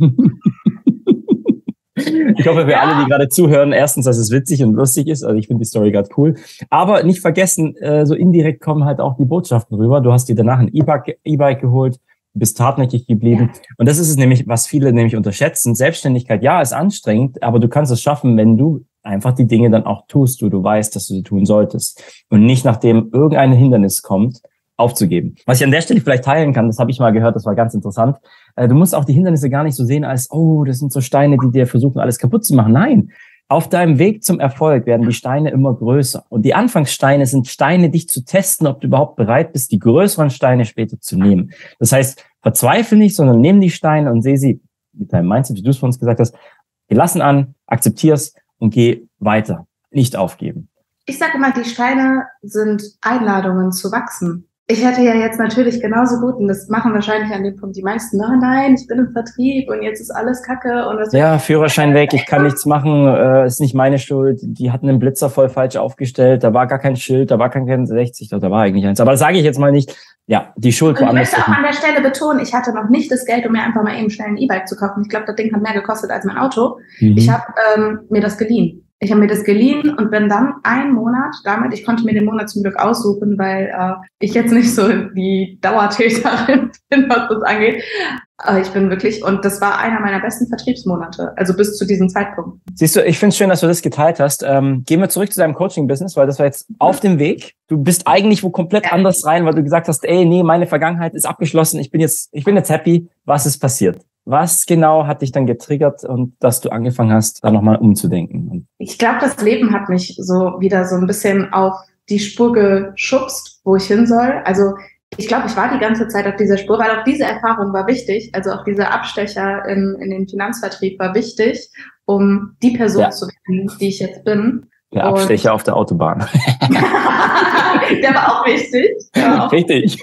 Ich hoffe, für alle, die gerade zuhören, erstens, dass es witzig und lustig ist. Also ich finde die Story gerade cool. Aber nicht vergessen, so indirekt kommen halt auch die Botschaften rüber. Du hast dir danach ein E-Bike geholt, bist hartnäckig geblieben. Ja. Und das ist es nämlich, was viele nämlich unterschätzen. Selbstständigkeit, ja, ist anstrengend, aber du kannst es schaffen, wenn du einfach die Dinge dann auch tust, du weißt, dass du sie tun solltest. Und nicht, nachdem irgendein Hindernis kommt, aufzugeben. Was ich an der Stelle vielleicht teilen kann, das habe ich mal gehört, das war ganz interessant. Du musst auch die Hindernisse gar nicht so sehen als, oh, das sind so Steine, die dir versuchen, alles kaputt zu machen. Nein, auf deinem Weg zum Erfolg werden die Steine immer größer. Und die Anfangssteine sind Steine, dich zu testen, ob du überhaupt bereit bist, die größeren Steine später zu nehmen. Das heißt, verzweifle nicht, sondern nimm die Steine und sehe sie mit deinem Mindset, wie du es von uns gesagt hast, gelassen an, akzeptier's und geh weiter. Nicht aufgeben.
Ich sage immer, die Steine sind Einladungen zu wachsen. Ich hätte ja jetzt natürlich genauso gut, und das machen wahrscheinlich an dem Punkt die meisten, nein, ich bin im Vertrieb und jetzt ist alles Kacke. Und das
ja, Führerschein weg, ich kann nichts machen, ist nicht meine Schuld. Die hatten den Blitzer voll falsch aufgestellt, da war gar kein Schild, da war kein 60, da war eigentlich eins. Aber das sage ich jetzt mal nicht. Ja, die Schuld woanders.
Ich möchte auch an der Stelle betonen, ich hatte noch nicht das Geld, um mir einfach mal eben schnell ein E-Bike zu kaufen. Ich glaube, das Ding hat mehr gekostet als mein Auto. Ich habe mir das geliehen. Ich habe mir das geliehen und bin dann einen Monat damit, ich konnte mir den Monat zum Glück aussuchen, weil ich jetzt nicht so die Dauertäterin bin, was das angeht. Ich bin wirklich, und das war einer meiner besten Vertriebsmonate, also bis zu diesem Zeitpunkt.
Siehst du, ich finde es schön, dass du das geteilt hast. Gehen wir zurück zu deinem Coaching-Business, weil das war jetzt auf dem Weg. Du bist eigentlich wo komplett anders rein, weil du gesagt hast, ey, nee, meine Vergangenheit ist abgeschlossen, ich bin jetzt happy. Was ist passiert? Was genau hat dich dann getriggert und dass du angefangen hast, da nochmal umzudenken?
Ich glaube, das Leben hat mich so wieder so ein bisschen auf die Spur geschubst, wo ich hin soll. Also ich glaube, ich war die ganze Zeit auf dieser Spur, weil auch diese Erfahrung war wichtig. Also auch dieser Abstecher in den Finanzvertrieb war wichtig, um die Person zu werden, die ich jetzt bin.
Der Abstecher auf der Autobahn.
Der war auch wichtig.
Richtig.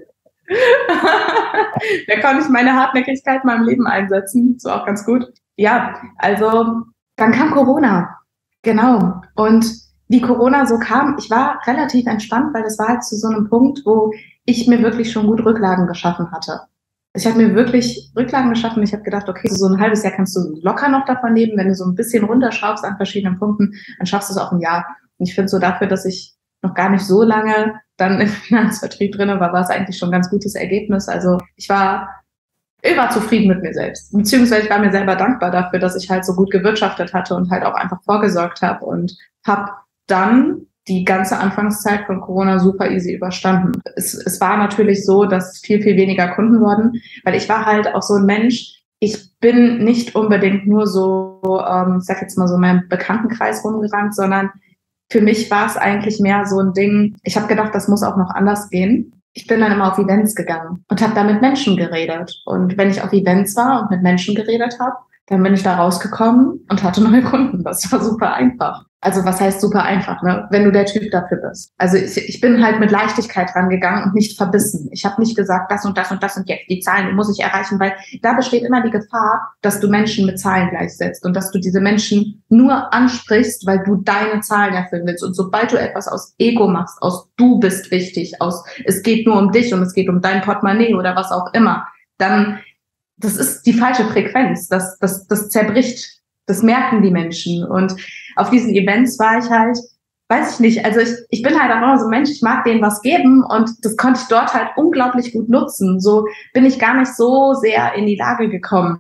Da konnte ich meine Hartnäckigkeit in meinem Leben einsetzen. So auch ganz gut. Ja, also dann kam Corona. Genau. Und wie Corona so kam, ich war relativ entspannt, weil das war halt zu so einem Punkt, wo ich mir wirklich schon gut Rücklagen geschaffen hatte. Ich habe mir wirklich Rücklagen geschaffen. Ich habe gedacht, okay, so ein halbes Jahr kannst du locker noch davon leben. Wenn du so ein bisschen runterschraubst an verschiedenen Punkten, dann schaffst du es auch ein Jahr. Und ich finde so dafür, dass ich noch gar nicht so lange dann im Finanzvertrieb drin war es eigentlich schon ein ganz gutes Ergebnis. Also ich war zufrieden mit mir selbst. Beziehungsweise ich war mir selber dankbar dafür, dass ich halt so gut gewirtschaftet hatte und halt auch einfach vorgesorgt habe und habe dann die ganze Anfangszeit von Corona super easy überstanden. Es war natürlich so, dass viel, viel weniger Kunden wurden, weil ich war halt auch so ein Mensch, ich bin nicht unbedingt nur so, ich sag jetzt mal so in meinem Bekanntenkreis rumgerannt, sondern für mich war es eigentlich mehr so ein Ding, ich habe gedacht, das muss auch noch anders gehen. Ich bin dann immer auf Events gegangen und habe da mit Menschen geredet. Und wenn ich auf Events war und mit Menschen geredet habe, dann bin ich da rausgekommen und hatte neue Kunden. Das war super einfach. Also was heißt super einfach, ne? Wenn du der Typ dafür bist. Also ich bin halt mit Leichtigkeit rangegangen und nicht verbissen. Ich habe nicht gesagt, das und das und das und jetzt die Zahlen, die muss ich erreichen, weil da besteht immer die Gefahr, dass du Menschen mit Zahlen gleichsetzt und dass du diese Menschen nur ansprichst, weil du deine Zahlen erfüllen willst. Und sobald du etwas aus Ego machst, aus du bist wichtig, aus es geht nur um dich und es geht um dein Portemonnaie oder was auch immer, dann das ist die falsche Frequenz. Das zerbricht. Das merken die Menschen. Und auf diesen Events war ich halt, weiß ich nicht, also ich bin halt auch immer so ein Mensch, ich mag denen was geben und das konnte ich dort halt unglaublich gut nutzen. So bin ich gar nicht so sehr in die Lage gekommen,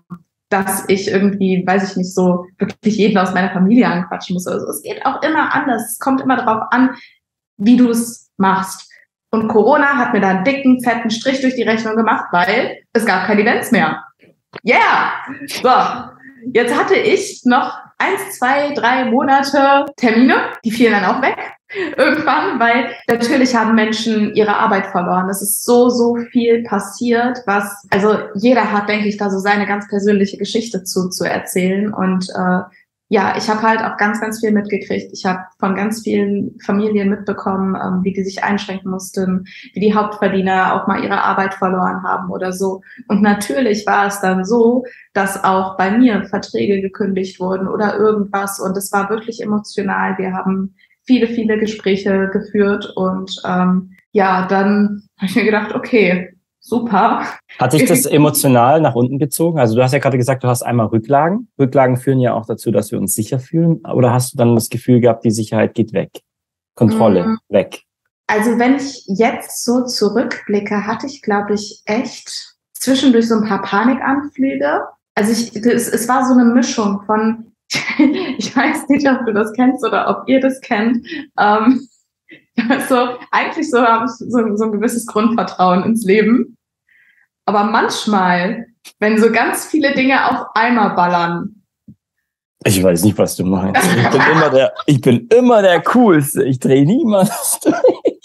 dass ich irgendwie, weiß ich nicht, so wirklich jeden aus meiner Familie anquatschen muss. Also es geht auch immer anders. Es kommt immer darauf an, wie du es machst. Und Corona hat mir da einen dicken, fetten Strich durch die Rechnung gemacht, weil es gab keine Events mehr. Yeah! So, jetzt hatte ich noch 1, 2, 3 Monate Termine, die fielen dann auch weg irgendwann, weil natürlich haben Menschen ihre Arbeit verloren. Es ist so viel passiert, also jeder hat, denke ich, da so seine ganz persönliche Geschichte zu erzählen und ja, ich habe halt auch ganz viel mitgekriegt. Ich habe von ganz vielen Familien mitbekommen, wie die sich einschränken mussten, wie die Hauptverdiener auch mal ihre Arbeit verloren haben oder so. Und natürlich war es dann so, dass auch bei mir Verträge gekündigt wurden oder irgendwas. Und es war wirklich emotional. Wir haben viele Gespräche geführt und ja, dann habe ich mir gedacht, okay, super.
Hat dich das emotional nach unten gezogen? Also du hast ja gerade gesagt, du hast einmal Rücklagen. Rücklagen führen ja auch dazu, dass wir uns sicher fühlen. Oder hast du dann das Gefühl gehabt, die Sicherheit geht weg? Kontrolle weg?
Also wenn ich jetzt so zurückblicke, hatte ich, glaube ich, echt zwischendurch so ein paar Panikanflüge. Also es war so eine Mischung von, ich weiß nicht, ob du das kennst oder ob ihr das kennt, eigentlich so habe ich so ein gewisses Grundvertrauen ins Leben. Aber manchmal, wenn so ganz viele Dinge auf einmal ballern.
Ich weiß nicht, was du meinst. Ich bin immer der Coolste. Ich drehe niemals durch.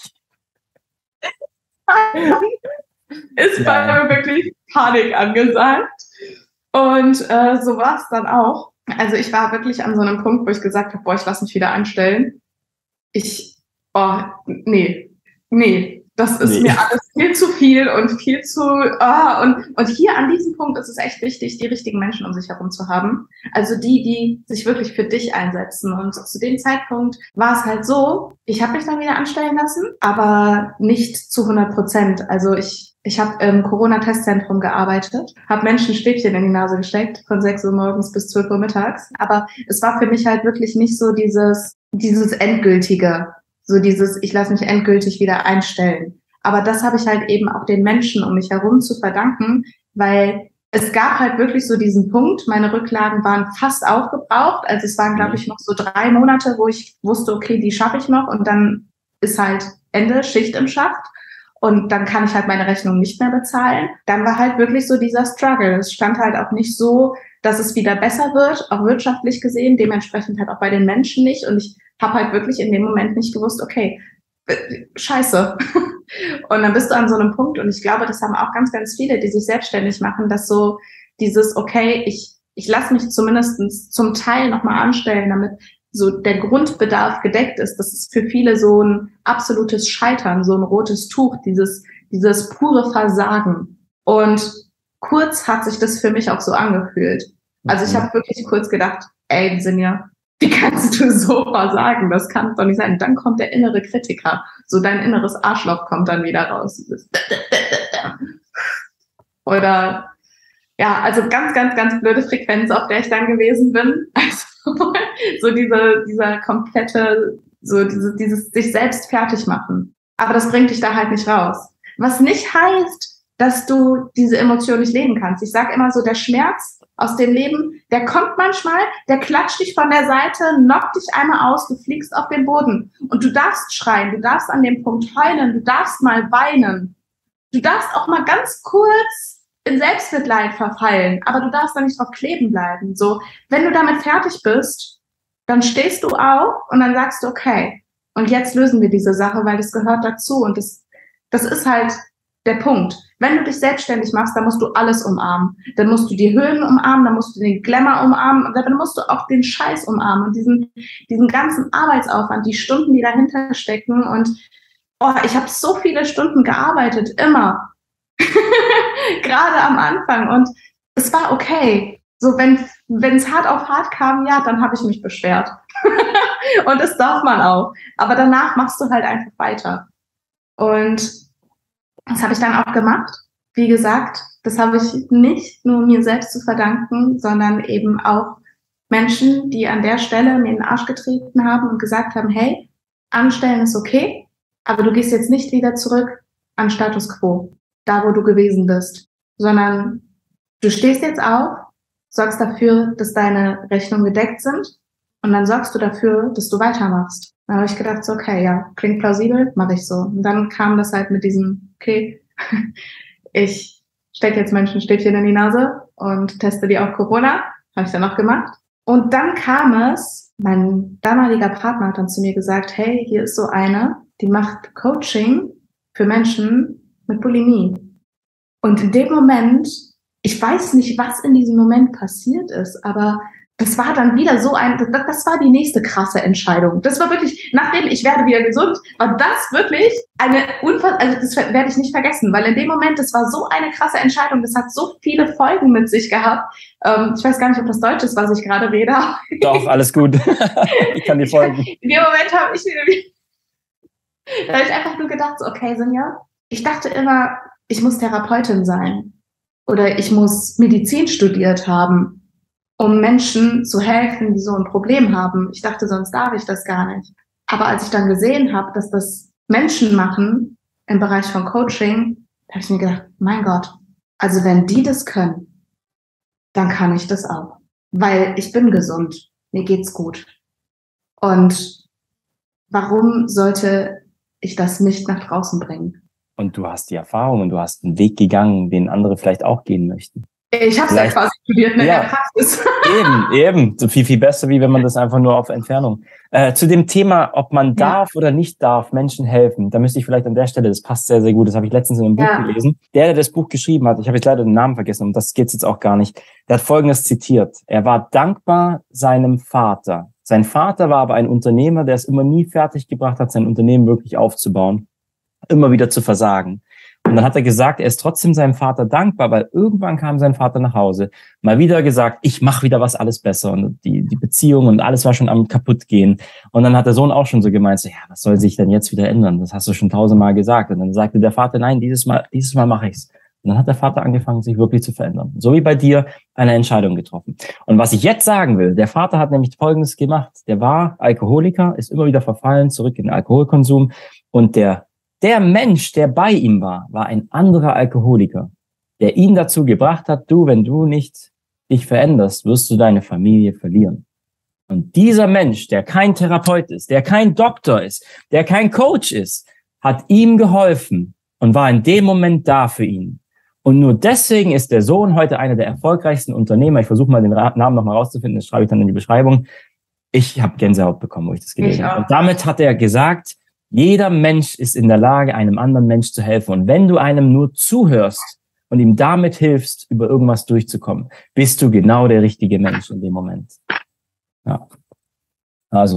Ist bei mir wirklich Panik angesagt. Und so war es dann auch. Also ich war wirklich an so einem Punkt, wo ich gesagt habe, ich lasse mich wieder anstellen. Nee, das ist mir alles viel zu viel und viel zu, und hier an diesem Punkt ist es echt wichtig, die richtigen Menschen um sich herum zu haben. Also die sich wirklich für dich einsetzen. Und zu dem Zeitpunkt war es halt so, ich habe mich dann wieder anstellen lassen, aber nicht zu 100%. Also ich habe im Corona-Testzentrum gearbeitet, habe Menschen Stäbchen in die Nase gesteckt, von 6 Uhr morgens bis 12 Uhr mittags. Aber es war für mich halt wirklich nicht so dieses Endgültige. So ich lasse mich endgültig wieder einstellen. Aber das habe ich halt eben auch den Menschen um mich herum zu verdanken, weil es gab halt wirklich so diesen Punkt, meine Rücklagen waren fast aufgebraucht. Also es waren, glaube ich, noch so 3 Monate, wo ich wusste, okay, die schaffe ich noch und dann ist halt Ende, Schicht im Schacht. Und dann kann ich halt meine Rechnung nicht mehr bezahlen. Dann war halt wirklich so dieser Struggle. Es stand halt auch nicht so, dass es wieder besser wird, auch wirtschaftlich gesehen, dementsprechend halt auch bei den Menschen nicht. Und ich habe halt wirklich in dem Moment nicht gewusst, okay, scheiße. Und dann bist du an so einem Punkt, und ich glaube, das haben auch ganz viele, die sich selbstständig machen, dass so dieses, okay, ich lasse mich zumindest zum Teil nochmal anstellen, damit so der Grundbedarf gedeckt ist. Das ist für viele so ein absolutes Scheitern, so ein rotes Tuch, dieses pure Versagen. Und kurz hat sich das für mich auch so angefühlt. Also ich habe wirklich kurz gedacht, ey, Sinja, wie kannst du so versagen? Das kann doch nicht sein. Dann kommt der innere Kritiker. So dein inneres Arschloch kommt dann wieder raus. Oder ja, also ganz blöde Frequenz, auf der ich dann gewesen bin. Also so dieser komplette, so dieses sich selbst fertig machen. Aber das bringt dich da halt nicht raus. Was nicht heißt, dass du diese Emotion nicht leben kannst. Ich sage immer so, der Schmerz aus dem Leben, der kommt manchmal, der klatscht dich von der Seite, knockt dich einmal aus, du fliegst auf den Boden. Und du darfst schreien, du darfst an dem Punkt heulen, du darfst mal weinen. Du darfst auch mal ganz kurz in Selbstmitleid verfallen, aber du darfst da nicht drauf kleben bleiben. So, wenn du damit fertig bist, dann stehst du auf und dann sagst du, okay, und jetzt lösen wir diese Sache, weil das gehört dazu. Und das ist halt der Punkt. Wenn du dich selbstständig machst, dann musst du alles umarmen. Dann musst du die Höhen umarmen, dann musst du den Glamour umarmen, und dann musst du auch den Scheiß umarmen und diesen ganzen Arbeitsaufwand, die Stunden, die dahinter stecken. Und ich habe so viele Stunden gearbeitet, immer. Gerade am Anfang. Und es war okay. So, wenn es hart auf hart kam, ja, dann habe ich mich beschwert. Und das darf man auch. Aber danach machst du halt einfach weiter. Und das habe ich dann auch gemacht. Wie gesagt, das habe ich nicht nur mir selbst zu verdanken, sondern eben auch Menschen, die an der Stelle mir in den Arsch getreten haben und gesagt haben, hey, anstellen ist okay, aber du gehst jetzt nicht wieder zurück an Status Quo, da wo du gewesen bist, sondern du stehst jetzt auf, sorgst dafür, dass deine Rechnungen gedeckt sind und dann sorgst du dafür, dass du weitermachst. Dann habe ich gedacht, so, okay, ja, klingt plausibel, mache ich so. Und dann kam das halt mit diesem, okay, ich stecke jetzt Menschen Stäbchen in die Nase und teste die auf Corona. Habe ich dann auch gemacht. Und dann kam es, mein damaliger Partner hat dann zu mir gesagt, hey, hier ist so eine, die macht Coaching für Menschen mit Bulimie. Und in dem Moment, ich weiß nicht, was in diesem Moment passiert ist, aber das war dann wieder so das war die nächste krasse Entscheidung. Das war wirklich, nachdem ich werde wieder gesund, war das wirklich also das werde ich nicht vergessen, weil in dem Moment, das war so eine krasse Entscheidung, das hat so viele Folgen mit sich gehabt. Ich weiß gar nicht, ob das Deutsch ist, was ich gerade rede.
Doch, alles gut. Ich kann dir folgen.
In dem Moment habe ich einfach nur gedacht, so, okay, Sinja, ich dachte immer, ich muss Therapeutin sein oder ich muss Medizin studiert haben, um Menschen zu helfen, die so ein Problem haben. Ich dachte, sonst darf ich das gar nicht. Aber als ich dann gesehen habe, dass das Menschen machen im Bereich von Coaching, da habe ich mir gedacht, mein Gott, also wenn die das können, dann kann ich das auch. Weil ich bin gesund, mir geht's gut. Und warum sollte ich das nicht nach draußen bringen?
Und du hast die Erfahrung und du hast einen Weg gegangen, den andere vielleicht auch gehen möchten.
Ich habe es ja quasi studiert in der Praxis.
Eben. So viel besser, wie wenn man das einfach nur auf Entfernung. Zu dem Thema, ob man darf oder nicht darf, Menschen helfen, da müsste ich vielleicht an der Stelle, das passt sehr, sehr gut, das habe ich letztens in einem Buch gelesen. Der das Buch geschrieben hat, ich habe jetzt leider den Namen vergessen, um das geht's jetzt auch gar nicht, der hat Folgendes zitiert. Er war dankbar seinem Vater. Sein Vater war aber ein Unternehmer, der es immer nie fertiggebracht hat, sein Unternehmen wirklich aufzubauen, immer wieder zu versagen. Und dann hat er gesagt, er ist trotzdem seinem Vater dankbar, weil irgendwann kam sein Vater nach Hause, mal wieder gesagt, ich mache wieder was alles besser. Und die Beziehung und alles war schon am kaputt gehen. Und dann hat der Sohn auch schon so gemeint, so, ja, was soll sich denn jetzt wieder ändern? Das hast du schon 1000-mal gesagt. Und dann sagte der Vater, nein, dieses Mal mache ich's. Und dann hat der Vater angefangen, sich wirklich zu verändern. So wie bei dir eine Entscheidung getroffen. Und was ich jetzt sagen will, der Vater hat nämlich Folgendes gemacht. Der war Alkoholiker, ist immer wieder verfallen, zurück in den Alkoholkonsum. Und der Mensch, der bei ihm war ein anderer Alkoholiker, der ihn dazu gebracht hat, wenn du nicht dich veränderst, wirst du deine Familie verlieren. Und dieser Mensch, der kein Therapeut ist, der kein Doktor ist, der kein Coach ist, hat ihm geholfen und war in dem Moment da für ihn. Und nur deswegen ist der Sohn heute einer der erfolgreichsten Unternehmer. Ich versuche mal den Namen nochmal rauszufinden, das schreibe ich dann in die Beschreibung. Ich habe Gänsehaut bekommen, wo ich das gelesen habe. Und damit hat er gesagt, jeder Mensch ist in der Lage, einem anderen Mensch zu helfen. Und wenn du einem nur zuhörst und ihm damit hilfst, über irgendwas durchzukommen, bist du genau der richtige Mensch in dem Moment. Ja. Also.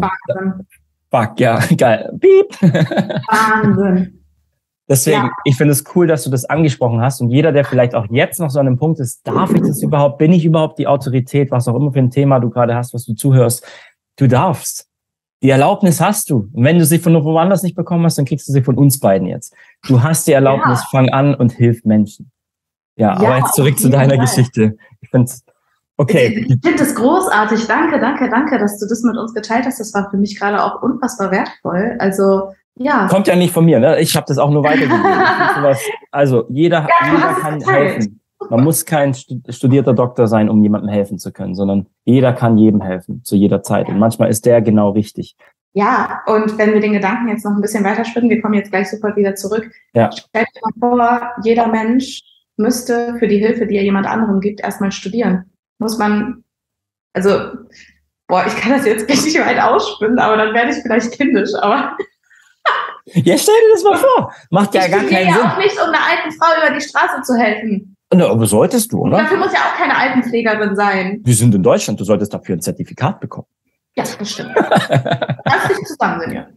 Fuck, ja, geil. Piep.
Wahnsinn.
Deswegen, ich finde es cool, dass du das angesprochen hast. Und jeder, der vielleicht auch jetzt noch so an einem Punkt ist, darf ich das überhaupt? Bin ich überhaupt die Autorität? Was auch immer für ein Thema du gerade hast, was du zuhörst. Du darfst. Die Erlaubnis hast du. Und wenn du sie von woanders nicht bekommen hast, dann kriegst du sie von uns beiden jetzt. Du hast die Erlaubnis, fang an und hilf Menschen. Ja, aber jetzt zurück zu deiner Geschichte. Ich finde okay.
Ich finde es großartig. Danke, dass du das mit uns geteilt hast. Das war für mich gerade auch unfassbar wertvoll. Also, ja.
Kommt ja nicht von mir, ne? Ich habe das auch nur weitergegeben. Also, jeder kann helfen. Man muss kein studierter Doktor sein, um jemandem helfen zu können, sondern jeder kann jedem helfen, zu jeder Zeit. Und manchmal ist der genau richtig.
Ja, und wenn wir den Gedanken jetzt noch ein bisschen weiterspinnen, wir kommen jetzt gleich sofort wieder zurück.
Ja.
Stell dir mal vor, jeder Mensch müsste für die Hilfe, die er jemand anderem gibt, erstmal studieren. Muss man, also, ich kann das jetzt richtig weit ausspinnen, aber dann werde ich vielleicht kindisch, aber...
Ja, stell dir das mal vor. Macht ja gar keinen Sinn. Ich
ja auch nicht, um einer alten Frau über die Straße zu helfen.
Na, aber solltest du, oder?
Dafür muss ja auch keine Altenpflegerin sein.
Wir sind in Deutschland, du solltest dafür ein Zertifikat bekommen.
Ja, das stimmt. Lass dich zusammen, Sinja.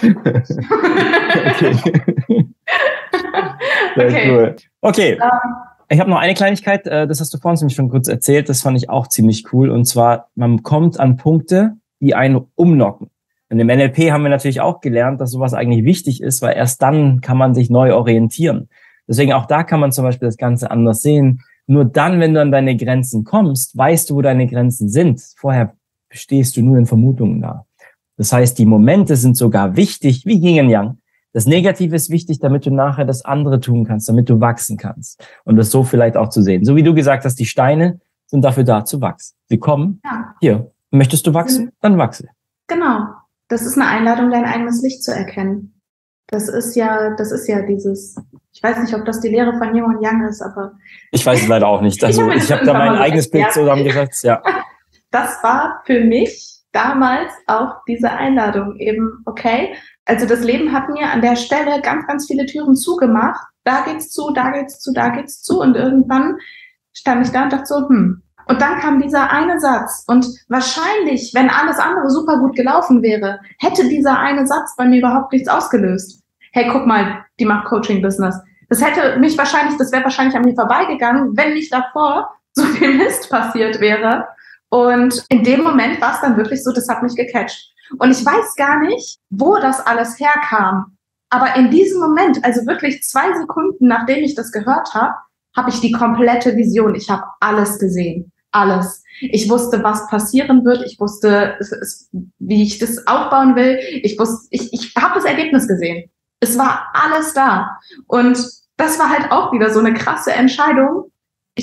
Okay. Cool. Okay. Ich habe noch eine Kleinigkeit, das hast du vorhin nämlich schon kurz erzählt, das fand ich auch ziemlich cool. Und zwar, man kommt an Punkte, die einen umnocken. Und im NLP haben wir natürlich auch gelernt, dass sowas eigentlich wichtig ist, weil erst dann kann man sich neu orientieren. Deswegen auch da kann man zum Beispiel das Ganze anders sehen. Nur dann, wenn du an deine Grenzen kommst, weißt du, wo deine Grenzen sind. Vorher stehst du nur in Vermutungen da. Das heißt, die Momente sind sogar wichtig, wie Yin und Yang. Das Negative ist wichtig, damit du nachher das andere tun kannst, damit du wachsen kannst. Und das so vielleicht auch zu sehen. So wie du gesagt hast, die Steine sind dafür da zu wachsen. Sie kommen, hier, möchtest du wachsen? Dann wachse.
Genau. Das ist eine Einladung, dein eigenes Licht zu erkennen. Das ist ja dieses, ich weiß nicht, ob das die Lehre von Yin und Yang ist, aber...
Ich weiß es leider auch nicht. Also ich habe da mein eigenes Bild zusammengesetzt, ja.
Das war für mich damals auch diese Einladung eben, okay, also das Leben hat mir an der Stelle ganz, ganz viele Türen zugemacht. Da geht's zu, da geht's zu, da geht's zu. Und irgendwann stand ich da und dachte so, Und dann kam dieser eine Satz. Und wahrscheinlich, wenn alles andere super gut gelaufen wäre, hätte dieser eine Satz bei mir überhaupt nichts ausgelöst. Hey, guck mal, die macht Coaching-Business. Das wäre wahrscheinlich an mir vorbeigegangen, wenn nicht davor so viel Mist passiert wäre. Und in dem Moment war es dann wirklich so, das hat mich gecatcht. Und ich weiß gar nicht, wo das alles herkam. Aber in diesem Moment, also wirklich 2 Sekunden, nachdem ich das gehört habe, habe ich die komplette Vision. Ich habe alles gesehen. Alles. Ich wusste, was passieren wird. Ich wusste, wie ich das aufbauen will. Ich habe das Ergebnis gesehen. Es war alles da. Und das war halt auch wieder so eine krasse Entscheidung.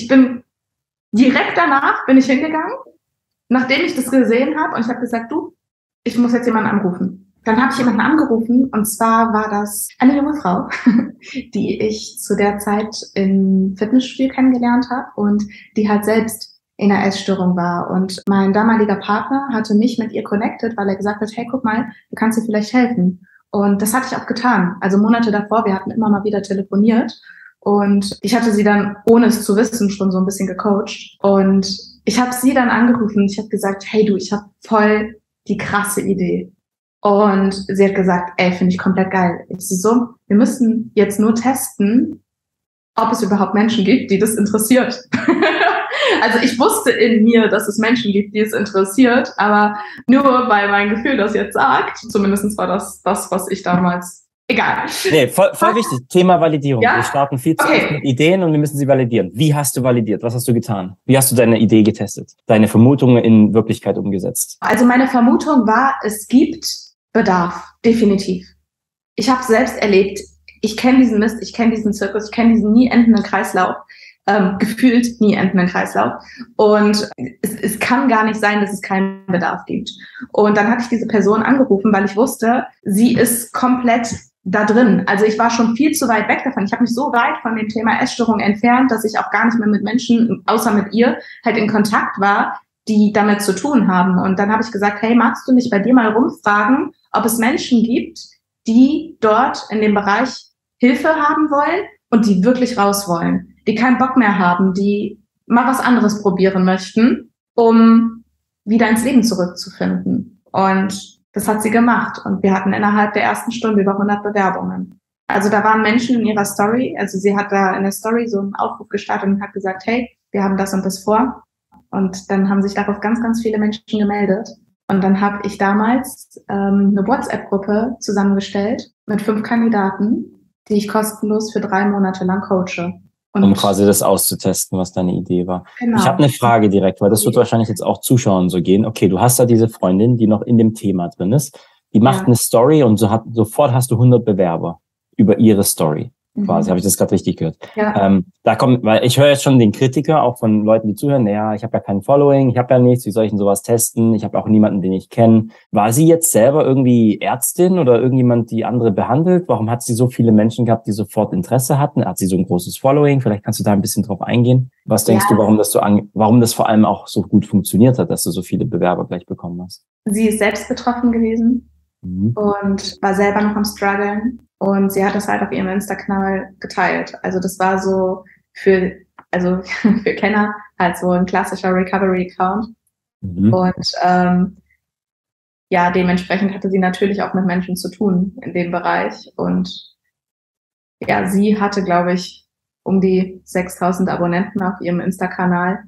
Direkt danach bin ich hingegangen, nachdem ich das gesehen habe, und ich habe gesagt, ich muss jetzt jemanden anrufen. Dann habe ich jemanden angerufen, und zwar war das eine junge Frau, die ich zu der Zeit im Fitnessstudio kennengelernt habe und die halt selbst in einer Essstörung war. Und mein damaliger Partner hatte mich mit ihr connected, weil er gesagt hat, hey, guck mal, du kannst ihr vielleicht helfen. Und das hatte ich auch getan. Also Monate davor, wir hatten immer mal wieder telefoniert. Und ich hatte sie dann, ohne es zu wissen, schon so ein bisschen gecoacht. Und ich habe sie dann angerufen und ich habe gesagt, hey du, ich habe voll die krasse Idee. Und sie hat gesagt, ey, finde ich komplett geil. Ich so, wir müssen jetzt nur testen, ob es überhaupt Menschen gibt, die das interessiert. Also ich wusste in mir, dass es Menschen gibt, die es interessiert, aber nur weil mein Gefühl das jetzt sagt, zumindest war das, was ich damals, egal.
Nee, voll wichtig, Thema Validierung. Ja? Wir starten viel zu oft mit Ideen und wir müssen sie validieren. Wie hast du validiert? Was hast du getan? Wie hast du deine Idee getestet? Deine Vermutungen in Wirklichkeit umgesetzt?
Also meine Vermutung war, es gibt Bedarf, definitiv. Ich habe selbst erlebt, ich kenne diesen Mist, ich kenne diesen Zirkus, ich kenne diesen nie endenden Kreislauf. Gefühlt nie endenden Kreislauf. Und es kann gar nicht sein, dass es keinen Bedarf gibt. Und dann hatte ich diese Person angerufen, weil ich wusste, sie ist komplett da drin. Also ich war schon viel zu weit weg davon. Ich habe mich so weit von dem Thema Essstörung entfernt, dass ich auch gar nicht mehr mit Menschen, außer mit ihr, halt in Kontakt war, die damit zu tun haben. Und dann habe ich gesagt, hey, magst du nicht bei dir mal rumfragen, ob es Menschen gibt, die dort in dem Bereich Hilfe haben wollen und die wirklich raus wollen, die keinen Bock mehr haben, die mal was anderes probieren möchten, um wieder ins Leben zurückzufinden. Und das hat sie gemacht. Und wir hatten innerhalb der ersten Stunde über 100 Bewerbungen. Also da waren Menschen in ihrer Story, also sie hat da in der Story so einen Aufruf gestartet und hat gesagt, hey, wir haben das und das vor. Und dann haben sich darauf ganz, ganz viele Menschen gemeldet. Und dann habe ich damals eine WhatsApp-Gruppe zusammengestellt mit 5 Kandidaten, die ich kostenlos für 3 Monate lang coache.
Um quasi das auszutesten, was deine Idee war.
Genau.
Ich habe eine Frage direkt, weil das wird wahrscheinlich jetzt auch Zuschauern so gehen. Okay, du hast da diese Freundin, die noch in dem Thema drin ist. Die macht eine Story und sofort hast du 100 Bewerber über ihre Story. Quasi, habe ich das gerade richtig gehört?
Ja.
Weil ich höre jetzt schon den Kritiker, auch von Leuten, die zuhören, naja, ich habe ja kein Following, ich habe ja nichts, wie soll ich denn sowas testen? Ich habe auch niemanden, den ich kenne. War sie jetzt selber irgendwie Ärztin oder irgendjemand, die andere behandelt? Warum hat sie so viele Menschen gehabt, die sofort Interesse hatten? Hat sie so ein großes Following? Vielleicht kannst du da ein bisschen drauf eingehen. Was denkst du, warum das vor allem auch so gut funktioniert hat, dass du so viele Bewerber gleich bekommen hast?
Sie ist selbst betroffen gewesen und war selber noch am Struggeln. Und sie hat das halt auf ihrem Insta-Kanal geteilt. Also das war so für Kenner halt so ein klassischer Recovery-Account. Und dementsprechend hatte sie natürlich auch mit Menschen zu tun in dem Bereich. Und ja, sie hatte, glaube ich, um die 6.000 Abonnenten auf ihrem Insta-Kanal.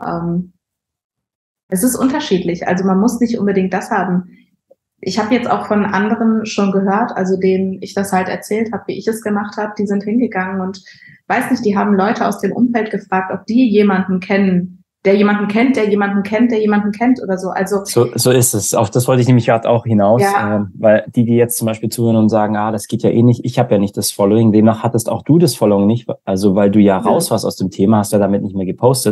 Es ist unterschiedlich. Also man muss nicht unbedingt das haben. Ich habe jetzt auch von anderen schon gehört, also denen ich das halt erzählt habe, wie ich es gemacht habe, die sind hingegangen und weiß nicht, die haben Leute aus dem Umfeld gefragt, ob die jemanden kennen, der jemanden kennt, der jemanden kennt, der jemanden kennt oder so. Also
so ist es. Auf das wollte ich nämlich gerade auch hinaus, weil die jetzt zum Beispiel zuhören und sagen, das geht ja eh nicht, ich habe ja nicht das Following, demnach hattest auch du das Following nicht, also weil du ja raus warst aus dem Thema, hast ja damit nicht mehr gepostet.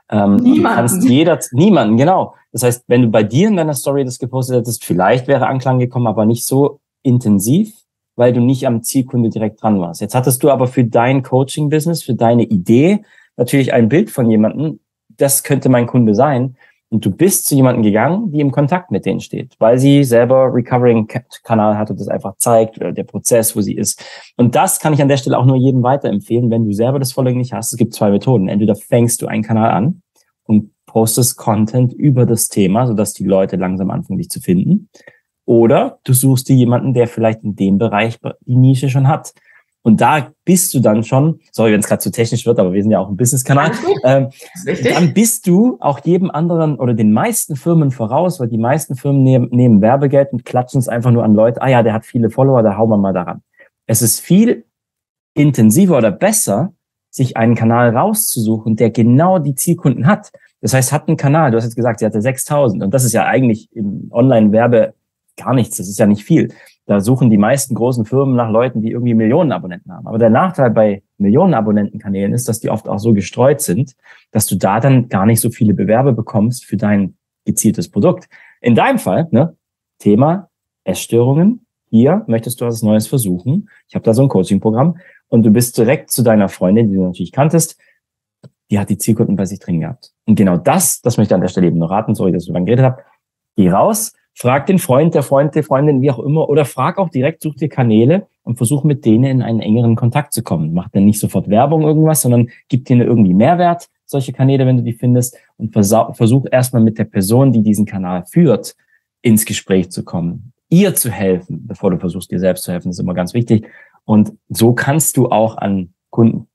Du kannst niemanden, genau. Das heißt, wenn du bei dir in deiner Story das gepostet hättest, vielleicht wäre Anklang gekommen, aber nicht so intensiv, weil du nicht am Zielkunde direkt dran warst. Jetzt hattest du aber für dein Coaching-Business, für deine Idee natürlich ein Bild von jemandem, das könnte mein Kunde sein. Und du bist zu jemandem gegangen, die im Kontakt mit denen steht, weil sie selber Recovering-Kanal hat und das einfach zeigt, der Prozess, wo sie ist. Und das kann ich an der Stelle auch nur jedem weiterempfehlen, wenn du selber das Following nicht hast. Es gibt 2 Methoden. Entweder fängst du einen Kanal an und postest Content über das Thema, sodass die Leute langsam anfangen, dich zu finden. Oder du suchst dir jemanden, der vielleicht in dem Bereich die Nische schon hat. Und da bist du dann schon, sorry, wenn es gerade zu technisch wird, aber wir sind ja auch ein Business-Kanal, dann bist du auch jedem anderen oder den meisten Firmen voraus, weil die meisten Firmen nehmen Werbegeld und klatschen es einfach nur an Leute, der hat viele Follower, da hauen wir mal daran. Es ist viel intensiver oder besser, sich einen Kanal rauszusuchen, der genau die Zielkunden hat. Das heißt, hat einen Kanal, du hast jetzt gesagt, sie hatte 6.000 und das ist ja eigentlich im Online-Werbe gar nichts, das ist ja nicht viel. Da suchen die meisten großen Firmen nach Leuten, die irgendwie Millionen Abonnenten haben. Aber der Nachteil bei Millionen Abonnentenkanälen ist, dass die oft auch so gestreut sind, dass du da dann gar nicht so viele Bewerber bekommst für dein gezieltes Produkt. In deinem Fall, Thema Essstörungen. Hier möchtest du was Neues versuchen. Ich habe da so ein Coaching-Programm und du bist direkt zu deiner Freundin, die du natürlich kanntest, die hat die Zielkunden bei sich drin gehabt. Und genau das möchte ich an der Stelle eben noch raten, sorry, dass ich so lange geredet habe. Geh raus, frag den Freund, der Freundin, wie auch immer, oder frag auch direkt, such dir Kanäle und versuch mit denen in einen engeren Kontakt zu kommen. Mach dann nicht sofort Werbung irgendwas, sondern gib denen irgendwie Mehrwert, solche Kanäle, wenn du die findest, und versuch erstmal mit der Person, die diesen Kanal führt, ins Gespräch zu kommen, ihr zu helfen, bevor du versuchst, dir selbst zu helfen, das ist immer ganz wichtig. Und so kannst du auch an Kunden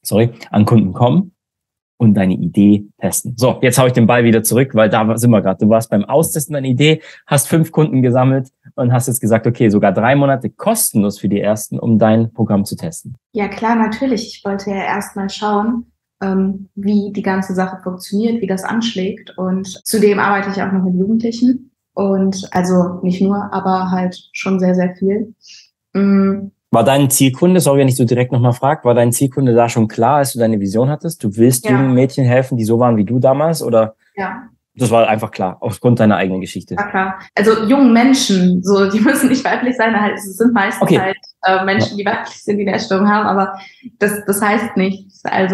kommen und deine Idee testen. So, jetzt hau ich den Ball wieder zurück, weil da sind wir gerade. Du warst beim Austesten deiner Idee, hast 5 Kunden gesammelt und hast jetzt gesagt, okay, sogar 3 Monate kostenlos für die ersten, um dein Programm zu testen.
Ja, klar, natürlich. Ich wollte ja erstmal schauen, wie die ganze Sache funktioniert, wie das anschlägt. Und zudem arbeite ich auch noch mit Jugendlichen. Und also nicht nur, aber halt schon sehr, sehr viel.
War dein Zielkunde, sorry, wenn ich so direkt nochmal frage, war dein Zielkunde da schon klar, als du deine Vision hattest? Du willst jungen Mädchen helfen, die so waren wie du damals, oder?
Ja.
Das war einfach klar, aufgrund deiner eigenen Geschichte.
Ja, klar. Also jungen Menschen, so, die müssen nicht weiblich sein, es sind meistens Menschen, die weiblich sind, die eine Essstörung haben, aber das heißt nichts. Also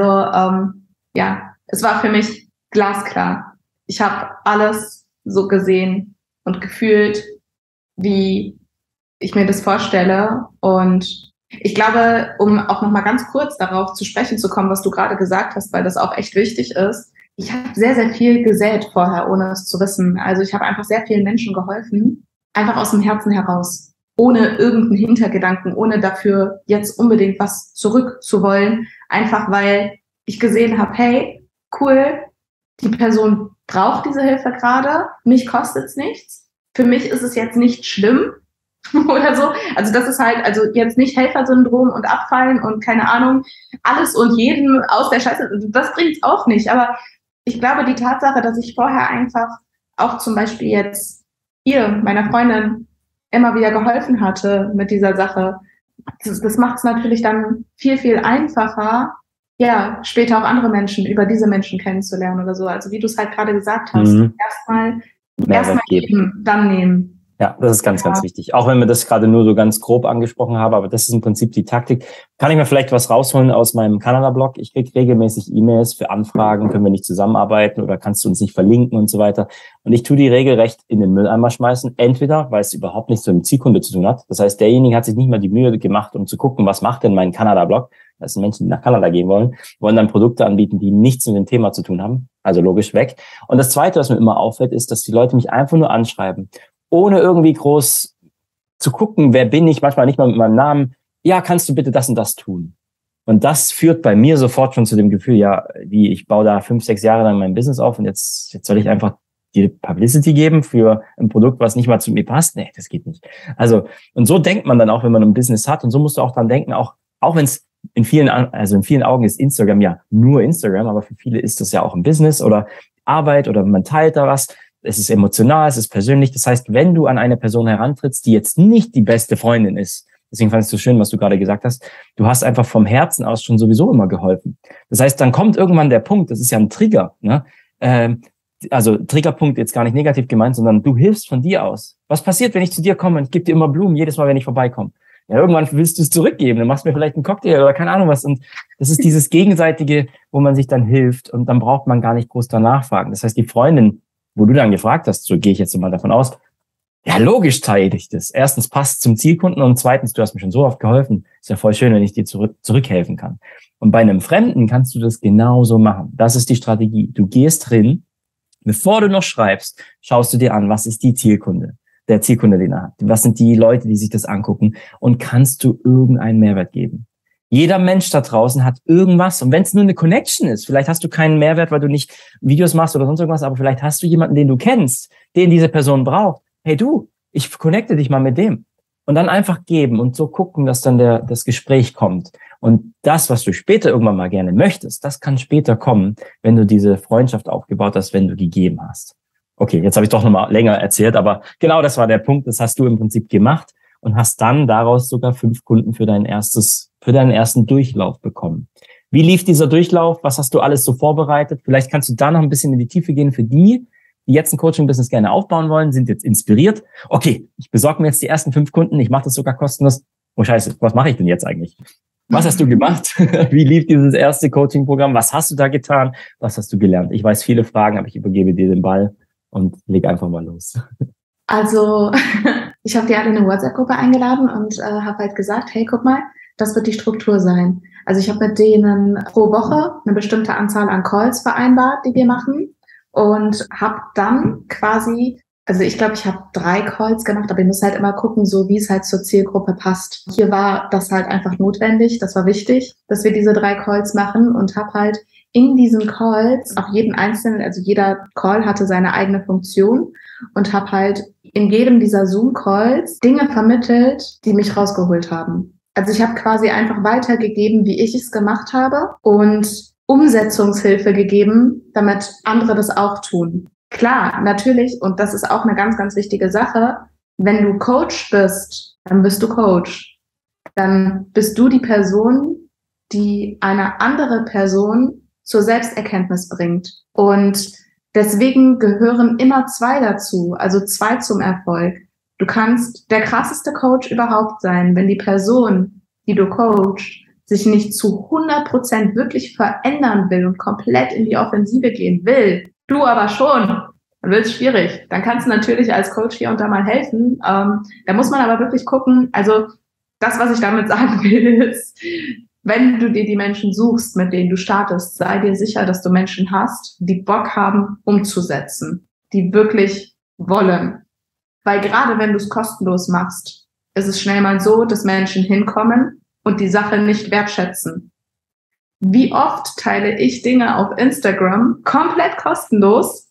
es war für mich glasklar. Ich habe alles so gesehen und gefühlt, wie ich mir das vorstelle. Und ich glaube, um auch noch mal ganz kurz darauf zu sprechen zu kommen, was du gerade gesagt hast, weil das auch echt wichtig ist. Ich habe sehr, sehr viel gesät vorher, ohne es zu wissen. Also ich habe einfach sehr vielen Menschen geholfen, einfach aus dem Herzen heraus, ohne irgendeinen Hintergedanken, ohne dafür jetzt unbedingt was zurückzuwollen, einfach weil ich gesehen habe, hey, cool, die Person braucht diese Hilfe gerade, mich kostet es nichts, für mich ist es jetzt nicht schlimm oder so. Also das ist halt, also jetzt nicht Helfersyndrom und abfallen und keine Ahnung, alles und jeden aus der Scheiße, das bringt's auch nicht, aber ich glaube, die Tatsache, dass ich vorher einfach auch zum Beispiel jetzt hier, meiner Freundin, immer wieder geholfen hatte mit dieser Sache, das macht es natürlich dann viel, viel einfacher, ja, später auch andere Menschen, über diese Menschen kennenzulernen oder so. Also wie du es halt gerade gesagt hast, erstmal geben, dann nehmen.
Ja, das ist ganz, ganz wichtig. Auch wenn wir das gerade nur so ganz grob angesprochen haben, aber das ist im Prinzip die Taktik. Kann ich mir vielleicht was rausholen aus meinem Kanada-Blog? Ich kriege regelmäßig E-Mails für Anfragen, können wir nicht zusammenarbeiten oder kannst du uns nicht verlinken und so weiter. Und ich tue die regelrecht in den Mülleimer schmeißen. Entweder, weil es überhaupt nichts mit dem Zielkunde zu tun hat. Das heißt, derjenige hat sich nicht mal die Mühe gemacht, um zu gucken, was macht denn mein Kanada-Blog? Das sind Menschen, die nach Kanada gehen wollen dann Produkte anbieten, die nichts mit dem Thema zu tun haben. Also logisch weg. Und das Zweite, was mir immer auffällt, ist, dass die Leute mich einfach nur anschreiben, ohne irgendwie groß zu gucken, wer bin ich, manchmal nicht mal mit meinem Namen. Ja, kannst du bitte das und das tun? Und das führt bei mir sofort schon zu dem Gefühl, ich baue da 5, 6 Jahre lang mein Business auf und jetzt soll ich einfach die Publicity geben für ein Produkt, was nicht mal zu mir passt? Nee, das geht nicht. Also, und so denkt man dann auch, wenn man ein Business hat, und so musst du auch dann denken, auch wenn es in vielen Augen ist Instagram ja nur Instagram, aber für viele ist das ja auch ein Business oder Arbeit oder man teilt da was. Es ist emotional, es ist persönlich. Das heißt, wenn du an eine Person herantrittst, die jetzt nicht die beste Freundin ist, Deswegen fand ich es so schön, was du gerade gesagt hast. Du hast einfach vom Herzen aus schon sowieso immer geholfen. Das heißt, dann kommt irgendwann der Punkt, das ist ja ein Trigger, ne? Also Triggerpunkt jetzt gar nicht negativ gemeint, sondern du hilfst von dir aus. Was passiert, wenn ich zu dir komme und ich gebe dir immer Blumen, jedes Mal, wenn ich vorbeikomme? Ja, irgendwann willst du es zurückgeben, dann machst du mir vielleicht einen Cocktail oder keine Ahnung was. Und das ist dieses Gegenseitige, wo man sich dann hilft und dann braucht man gar nicht groß danach fragen. Das heißt, die Freundin, wo du dann gefragt hast, so gehe ich jetzt mal davon aus, ja, logisch teile ich das. Erstens passt zum Zielkunden und zweitens, du hast mir schon so oft geholfen. Ist ja voll schön, wenn ich dir zurückhelfen kann. Und bei einem Fremden kannst du das genauso machen. Das ist die Strategie. Du gehst drin, bevor du noch schreibst, schaust du dir an, was ist der Zielkunde, den er hat. Was sind die Leute, die sich das angucken und kannst du irgendeinen Mehrwert geben. Jeder Mensch da draußen hat irgendwas und wenn es nur eine Connection ist, vielleicht hast du keinen Mehrwert, weil du nicht Videos machst oder sonst irgendwas, aber vielleicht hast du jemanden, den du kennst, den diese Person braucht. Hey du, ich connecte dich mal mit dem. Und dann einfach geben und so gucken, dass dann das Gespräch kommt. Und das, was du später irgendwann mal gerne möchtest, das kann später kommen, wenn du diese Freundschaft aufgebaut hast, wenn du gegeben hast. Okay, jetzt habe ich doch nochmal länger erzählt, aber genau das war der Punkt. Das hast du im Prinzip gemacht und hast dann daraus sogar 5 Kunden für deinen ersten Durchlauf bekommen. Wie lief dieser Durchlauf? Was hast du alles so vorbereitet? Vielleicht kannst du da noch ein bisschen in die Tiefe gehen für die jetzt ein Coaching-Business gerne aufbauen wollen, sind jetzt inspiriert. Okay, ich besorge mir jetzt die ersten 5 Kunden, ich mache das sogar kostenlos. Oh Scheiße, was mache ich denn jetzt eigentlich? Was hast du gemacht? Wie lief dieses erste Coaching-Programm? Was hast du da getan? Was hast du gelernt? Ich weiß viele Fragen, aber ich übergebe dir den Ball und leg einfach mal los.
Also, ich habe die alle in eine WhatsApp-Gruppe eingeladen und habe halt gesagt, hey, guck mal, das wird die Struktur sein. Also ich habe mit denen pro Woche eine bestimmte Anzahl an Calls vereinbart, die wir machen. Und habe dann quasi, also ich glaube, ich habe 3 Calls gemacht, aber ich muss halt immer gucken, so wie es halt zur Zielgruppe passt. Hier war das halt einfach notwendig, das war wichtig, dass wir diese 3 Calls machen und habe halt in diesen Calls auch jeden einzelnen, also jeder Call hatte seine eigene Funktion und habe halt in jedem dieser Zoom-Calls Dinge vermittelt, die mich rausgeholt haben. Also ich habe quasi einfach weitergegeben, wie ich es gemacht habe und Umsetzungshilfe gegeben, damit andere das auch tun. Klar, natürlich, und das ist auch eine ganz, ganz wichtige Sache, wenn du Coach bist, dann bist du Coach. Dann bist du die Person, die eine andere Person zur Selbsterkenntnis bringt. Und deswegen gehören immer 2 dazu, also 2 zum Erfolg. Du kannst der krasseste Coach überhaupt sein, wenn die Person, die du coachst, sich nicht zu 100% wirklich verändern will und komplett in die Offensive gehen will, du aber schon, dann wird es schwierig. Dann kannst du natürlich als Coach hier und da mal helfen. Da muss man aber wirklich gucken, also das, was ich damit sagen will, ist, wenn du dir die Menschen suchst, mit denen du startest, sei dir sicher, dass du Menschen hast, die Bock haben, umzusetzen, die wirklich wollen. Weil gerade wenn du es kostenlos machst, ist es schnell mal so, dass Menschen hinkommen und die Sache nicht wertschätzen. Wie oft teile ich Dinge auf Instagram komplett kostenlos,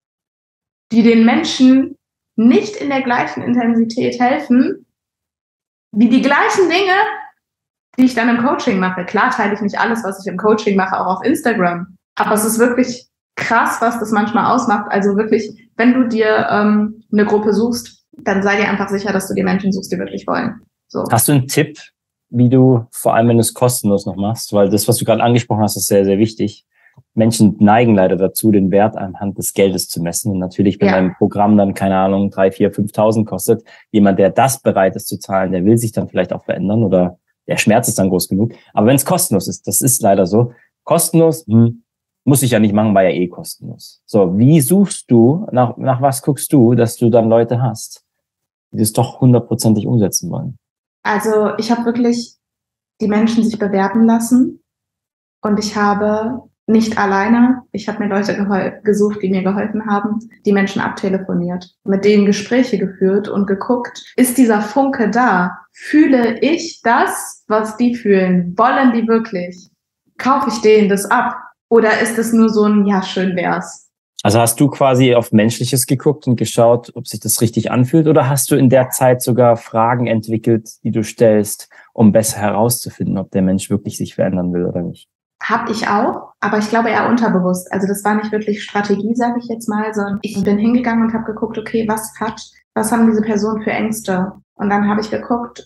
die den Menschen nicht in der gleichen Intensität helfen, wie die gleichen Dinge, die ich dann im Coaching mache. Klar teile ich nicht alles, was ich im Coaching mache, auch auf Instagram. Aber es ist wirklich krass, was das manchmal ausmacht. Also wirklich, wenn du dir eine Gruppe suchst, dann sei dir einfach sicher, dass du die Menschen suchst, die wirklich wollen. So.
Hast du einen Tipp, wie du, vor allem wenn du es kostenlos noch machst, weil das, was du gerade angesprochen hast, ist sehr, sehr wichtig. Menschen neigen leider dazu, den Wert anhand des Geldes zu messen. Und natürlich, wenn ein Programm dann, keine Ahnung, 3.000, 4.000, 5.000 kostet, jemand, der das bereit ist zu zahlen, der will sich dann vielleicht auch verändern oder der Schmerz ist dann groß genug. Aber wenn es kostenlos ist, das ist leider so, kostenlos, muss ich ja nicht machen, war ja eh kostenlos. So, wie suchst du, nach was guckst du, dass du dann Leute hast, die das doch 100%ig umsetzen wollen?
Also ich habe wirklich die Menschen sich bewerben lassen und ich habe nicht alleine, ich habe mir Leute gesucht, die mir geholfen haben, die Menschen abtelefoniert, mit denen Gespräche geführt und geguckt, ist dieser Funke da? Fühle ich das, was die fühlen? Wollen die wirklich? Kaufe ich denen das ab? Oder ist es nur so ein, ja, schön wär's?
Also hast du quasi auf Menschliches geguckt und geschaut, ob sich das richtig anfühlt? Oder hast du in der Zeit sogar Fragen entwickelt, die du stellst, um besser herauszufinden, ob der Mensch wirklich sich verändern will oder nicht?
Hab ich auch, aber ich glaube eher unterbewusst. Also das war nicht wirklich Strategie, sage ich jetzt mal, sondern ich bin hingegangen und habe geguckt, okay, was haben diese Personen für Ängste? Und dann habe ich geguckt,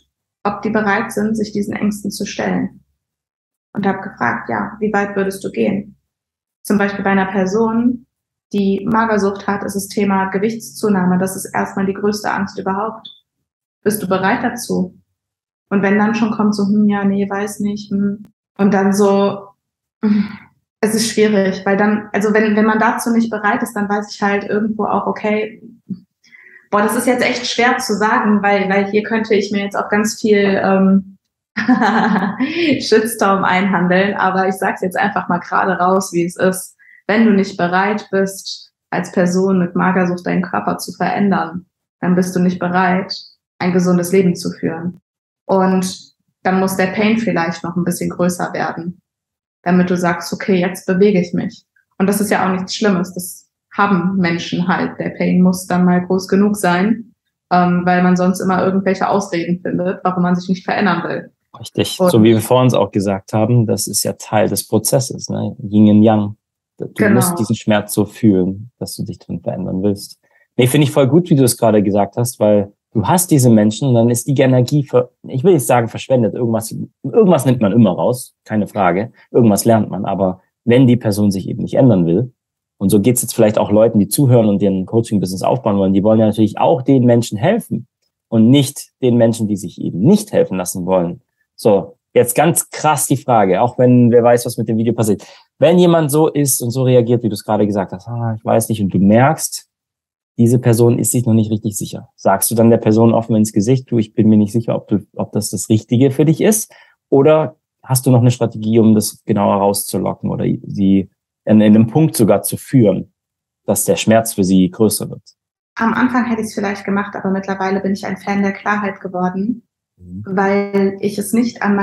ob die bereit sind, sich diesen Ängsten zu stellen. Und habe gefragt, ja, wie weit würdest du gehen? Zum Beispiel bei einer Person, die Magersucht hat, ist das Thema Gewichtszunahme. Das ist erstmal die größte Angst überhaupt. Bist du bereit dazu? Und wenn dann schon kommt so, ja, nee, weiß nicht. Und dann so, es ist schwierig, weil dann, also wenn man dazu nicht bereit ist, dann weiß ich halt irgendwo auch, okay, boah, das ist jetzt echt schwer zu sagen, weil hier könnte ich mir jetzt auch ganz viel Shitstorm einhandeln, aber ich sag's jetzt einfach mal gerade raus, wie es ist. Wenn du nicht bereit bist, als Person mit Magersucht deinen Körper zu verändern, dann bist du nicht bereit, ein gesundes Leben zu führen. Und dann muss der Pain vielleicht noch ein bisschen größer werden, damit du sagst, okay, jetzt bewege ich mich. Und das ist ja auch nichts Schlimmes. Das haben Menschen halt. Der Pain muss dann mal groß genug sein, weil man sonst immer irgendwelche Ausreden findet, warum man sich nicht verändern will.
Richtig. Und so wie wir vor uns auch gesagt haben, das ist ja Teil des Prozesses, ne? Yin und Yang. Du musst diesen Schmerz so fühlen, dass du dich drin verändern willst. Nee, finde ich voll gut, wie du es gerade gesagt hast, weil du hast diese Menschen und dann ist die Energie, ich will nicht sagen verschwendet, irgendwas nimmt man immer raus, keine Frage, irgendwas lernt man, aber wenn die Person sich eben nicht ändern will, und so geht's jetzt vielleicht auch Leuten, die zuhören und ihren Coaching-Business aufbauen wollen, die wollen ja natürlich auch den Menschen helfen und nicht den Menschen, die sich eben nicht helfen lassen wollen. So, jetzt ganz krass die Frage, auch wenn wer weiß, was mit dem Video passiert. Wenn jemand so ist und so reagiert, wie du es gerade gesagt hast, ich weiß nicht, und du merkst, diese Person ist sich noch nicht richtig sicher. Sagst du dann der Person offen ins Gesicht, du, ich bin mir nicht sicher, ob das Richtige für dich ist? Oder hast du noch eine Strategie, um das genauer rauszulocken oder sie in einem Punkt sogar zu führen, dass der Schmerz für sie größer wird?
Am Anfang hätte ich es vielleicht gemacht, aber mittlerweile bin ich ein Fan der Klarheit geworden, weil ich es nicht an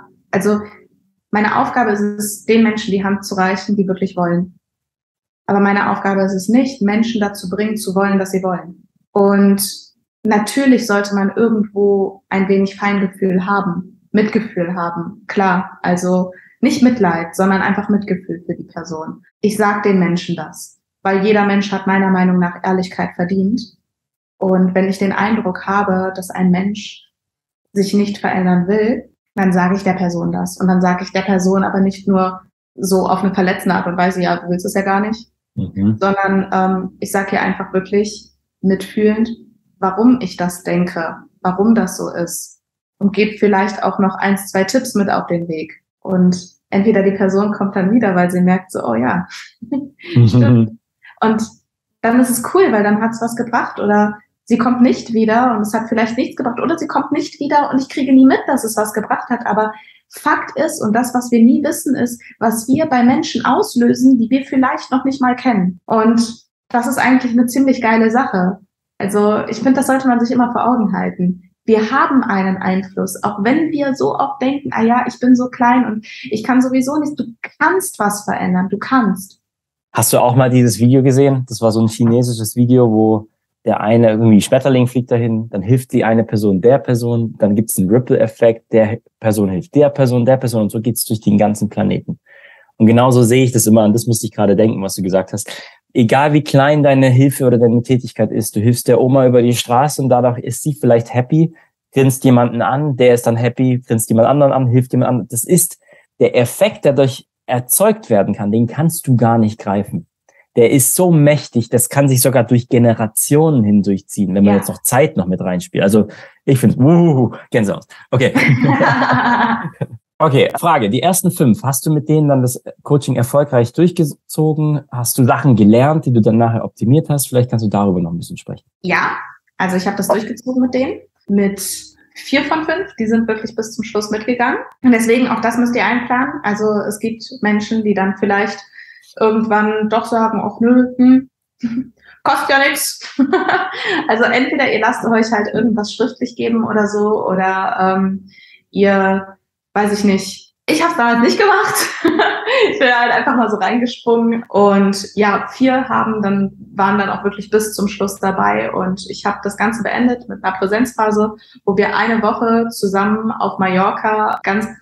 meine Aufgabe ist es, den Menschen die Hand zu reichen, die wirklich wollen. Aber meine Aufgabe ist es nicht, Menschen dazu bringen, zu wollen, dass sie wollen. Und natürlich sollte man irgendwo ein wenig Feingefühl haben, Mitgefühl haben, klar. Also nicht Mitleid, sondern einfach Mitgefühl für die Person. Ich sage den Menschen das, weil jeder Mensch hat meiner Meinung nach Ehrlichkeit verdient. Und wenn ich den Eindruck habe, dass ein Mensch sich nicht verändern will, dann sage ich der Person das. Und dann sage ich der Person aber nicht nur so auf eine verletzende Art und Weise, ja, du willst es ja gar nicht, sondern ich sage ihr einfach wirklich mitfühlend, warum ich das denke, warum das so ist und gebe vielleicht auch noch 1, 2 Tipps mit auf den Weg. Und entweder die Person kommt dann wieder, weil sie merkt so, oh ja, stimmt. Und dann ist es cool, weil dann hat es was gebracht oder sie kommt nicht wieder und es hat vielleicht nichts gebracht oder sie kommt nicht wieder und ich kriege nie mit, dass es was gebracht hat, aber Fakt ist, und das, was wir nie wissen, ist, was wir bei Menschen auslösen, die wir vielleicht noch nicht mal kennen. Und das ist eigentlich eine ziemlich geile Sache. Also ich finde, das sollte man sich immer vor Augen halten. Wir haben einen Einfluss, auch wenn wir so oft denken, ja, ich bin so klein und ich kann sowieso nicht. Du kannst was verändern, du kannst.
Hast du auch mal dieses Video gesehen? Das war so ein chinesisches Video, wo der eine irgendwie Schmetterling fliegt dahin, dann hilft die eine Person der Person, dann gibt es einen Ripple-Effekt, der Person hilft der Person und so geht es durch den ganzen Planeten. Und genauso sehe ich das immer und das musste ich gerade denken, was du gesagt hast. Egal wie klein deine Hilfe oder deine Tätigkeit ist, du hilfst der Oma über die Straße und dadurch ist sie vielleicht happy, grinst jemanden an, der ist dann happy, grinst jemand anderen an, hilft jemand anderen. Das ist der Effekt, der dadurch erzeugt werden kann, den kannst du gar nicht greifen. Der ist so mächtig, das kann sich sogar durch Generationen hindurchziehen, wenn man jetzt noch Zeit noch mit reinspielt. Also ich finde, Gänsehaut. Okay. Okay, Frage. Die ersten 5, hast du mit denen dann das Coaching erfolgreich durchgezogen? Hast du Sachen gelernt, die du dann nachher optimiert hast? Vielleicht kannst du darüber noch ein bisschen sprechen.
Ja, also ich habe das durchgezogen mit denen. Mit 4 von 5, die sind wirklich bis zum Schluss mitgegangen. Und deswegen, auch das müsst ihr einplanen. Also es gibt Menschen, die dann vielleicht irgendwann doch sagen, ach nö, kostet ja nichts. Also entweder ihr lasst euch halt irgendwas schriftlich geben oder so, oder ihr, weiß ich nicht, Ich habe es damals nicht gemacht. Ich bin halt einfach mal so reingesprungen und ja, 4 waren dann auch wirklich bis zum Schluss dabei und ich habe das Ganze beendet mit einer Präsenzphase, wo wir eine Woche zusammen auf Mallorca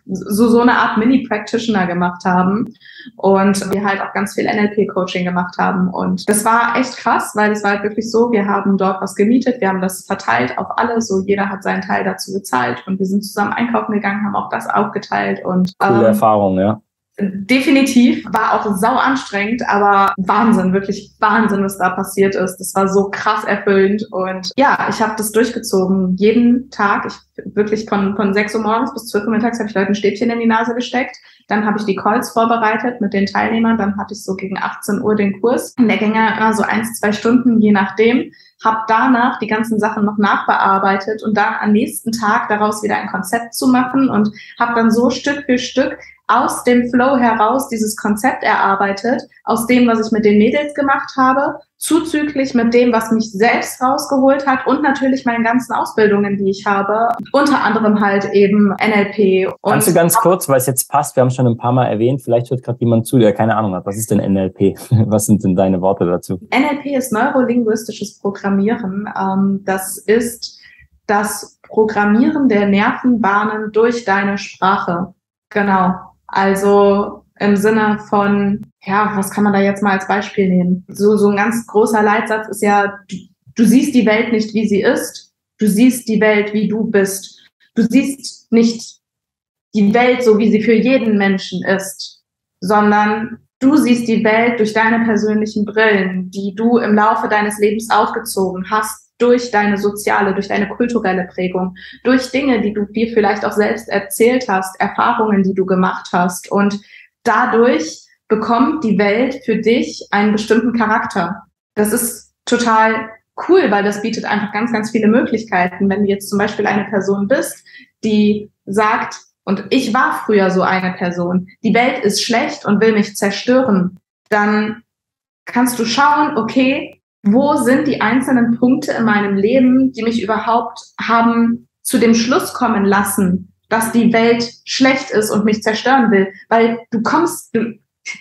so eine Art Mini-Practitioner gemacht haben und wir halt auch ganz viel NLP-Coaching gemacht haben und das war echt krass, weil es war halt wirklich so, wir haben dort was gemietet, wir haben das verteilt auf alle, so jeder hat seinen Teil dazu gezahlt und wir sind zusammen einkaufen gegangen, haben auch das aufgeteilt und
coole Erfahrung, ja.
Definitiv, war auch sau anstrengend, aber Wahnsinn, wirklich Wahnsinn, was da passiert ist. Das war so krass erfüllend und ja, ich habe das durchgezogen. Jeden Tag, wirklich von 6 Uhr morgens bis 12 Uhr mittags habe ich Leuten ein Stäbchen in die Nase gesteckt. Dann habe ich die Calls vorbereitet mit den Teilnehmern. Dann hatte ich so gegen 18 Uhr den Kurs. Und der ging ja immer so 1-2 Stunden, je nachdem. Habe danach die ganzen Sachen noch nachbearbeitet und dann am nächsten Tag daraus wieder ein Konzept zu machen und habe dann so Stück für Stück aus dem Flow heraus dieses Konzept erarbeitet, aus dem, was ich mit den Mädels gemacht habe, zuzüglich mit dem, was mich selbst rausgeholt hat und natürlich meinen ganzen Ausbildungen, die ich habe, unter anderem halt eben NLP.
Kannst du ganz kurz, weil es jetzt passt, wir haben schon ein paar Mal erwähnt, vielleicht hört gerade jemand zu, der keine Ahnung hat, was ist denn NLP? Was sind denn deine Worte dazu?
NLP ist neurolinguistisches Programmieren. Das ist das Programmieren der Nervenbahnen durch deine Sprache. Genau. Also im Sinne von, ja, was kann man da jetzt mal als Beispiel nehmen? So ein ganz großer Leitsatz ist ja, du siehst die Welt nicht, wie sie ist. Du siehst die Welt, wie du bist. Du siehst nicht die Welt so, wie sie für jeden Menschen ist, sondern du siehst die Welt durch deine persönlichen Brillen, die du im Laufe deines Lebens aufgezogen hast, durch deine soziale, durch deine kulturelle Prägung, durch Dinge, die du dir vielleicht auch selbst erzählt hast, Erfahrungen, die du gemacht hast. Und dadurch bekommt die Welt für dich einen bestimmten Charakter. Das ist total cool, weil das bietet einfach ganz, ganz viele Möglichkeiten. Wenn du jetzt zum Beispiel eine Person bist, die sagt, und ich war früher so eine Person, die Welt ist schlecht und will mich zerstören, dann kannst du schauen, okay, wo sind die einzelnen Punkte in meinem Leben, die mich überhaupt haben zu dem Schluss kommen lassen, dass die Welt schlecht ist und mich zerstören will. Weil du kommst nicht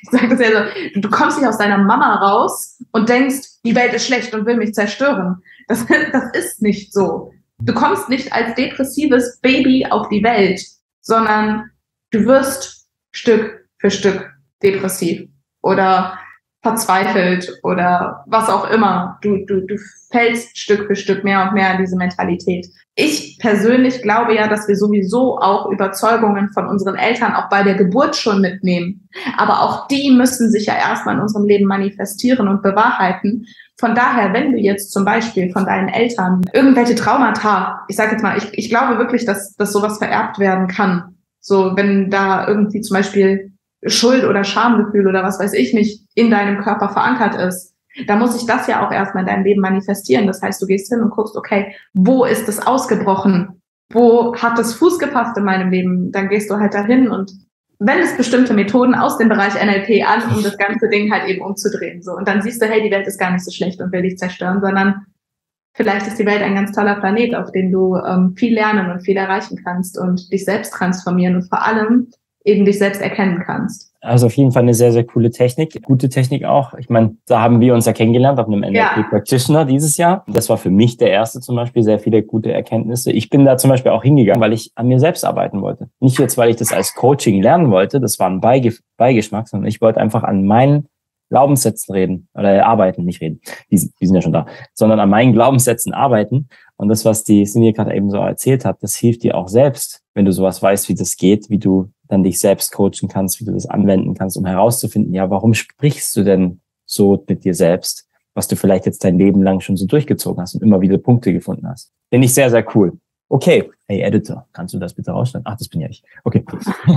aus deiner Mama raus und denkst, die Welt ist schlecht und will mich zerstören. Das ist nicht so. Du kommst nicht als depressives Baby auf die Welt, sondern du wirst Stück für Stück depressiv oder verzweifelt oder was auch immer. Du fällst Stück für Stück mehr und mehr in diese Mentalität. Ich persönlich glaube ja, dass wir sowieso auch Überzeugungen von unseren Eltern auch bei der Geburt schon mitnehmen. Aber auch die müssen sich ja erstmal in unserem Leben manifestieren und bewahrheiten. Von daher, wenn du jetzt zum Beispiel von deinen Eltern irgendwelche Traumata, ich sage jetzt mal, ich glaube wirklich, dass sowas vererbt werden kann. So, wenn da irgendwie zum Beispiel Schuld oder Schamgefühl oder was weiß ich nicht in deinem Körper verankert ist, da muss sich das ja auch erstmal in deinem Leben manifestieren. Das heißt, du gehst hin und guckst, okay, wo ist es ausgebrochen? Wo hat es Fuß gefasst in meinem Leben? Dann gehst du halt dahin und wendest bestimmte Methoden aus dem Bereich NLP an, um das ganze Ding halt eben umzudrehen. So. Und dann siehst du, hey, die Welt ist gar nicht so schlecht und will dich zerstören, sondern vielleicht ist die Welt ein ganz toller Planet, auf dem du viel lernen und viel erreichen kannst und dich selbst transformieren und vor allem eben dich selbst erkennen kannst.
Also auf jeden Fall eine sehr, sehr coole Technik. Gute Technik auch. Ich meine, da haben wir uns ja kennengelernt auf einem NLP Practitioner dieses Jahr. Das war für mich der erste zum Beispiel, sehr viele gute Erkenntnisse. Ich bin da zum Beispiel auch hingegangen, weil ich an mir selbst arbeiten wollte. Nicht jetzt, weil ich das als Coaching lernen wollte, das war ein Beigeschmack, sondern ich wollte einfach an meinen Glaubenssätzen reden oder arbeiten, nicht reden. Die sind ja schon da, sondern an meinen Glaubenssätzen arbeiten. Und das, was die Cindy gerade eben so erzählt hat, das hilft dir auch selbst, wenn du sowas weißt, wie das geht, wie du dann dich selbst coachen kannst, wie du das anwenden kannst, um herauszufinden, ja, warum sprichst du denn so mit dir selbst, was du vielleicht jetzt dein Leben lang schon so durchgezogen hast und immer wieder Punkte gefunden hast. Finde ich sehr, sehr cool. Okay, hey Editor, kannst du das bitte rausschneiden? Ach, das bin ja ich. Okay.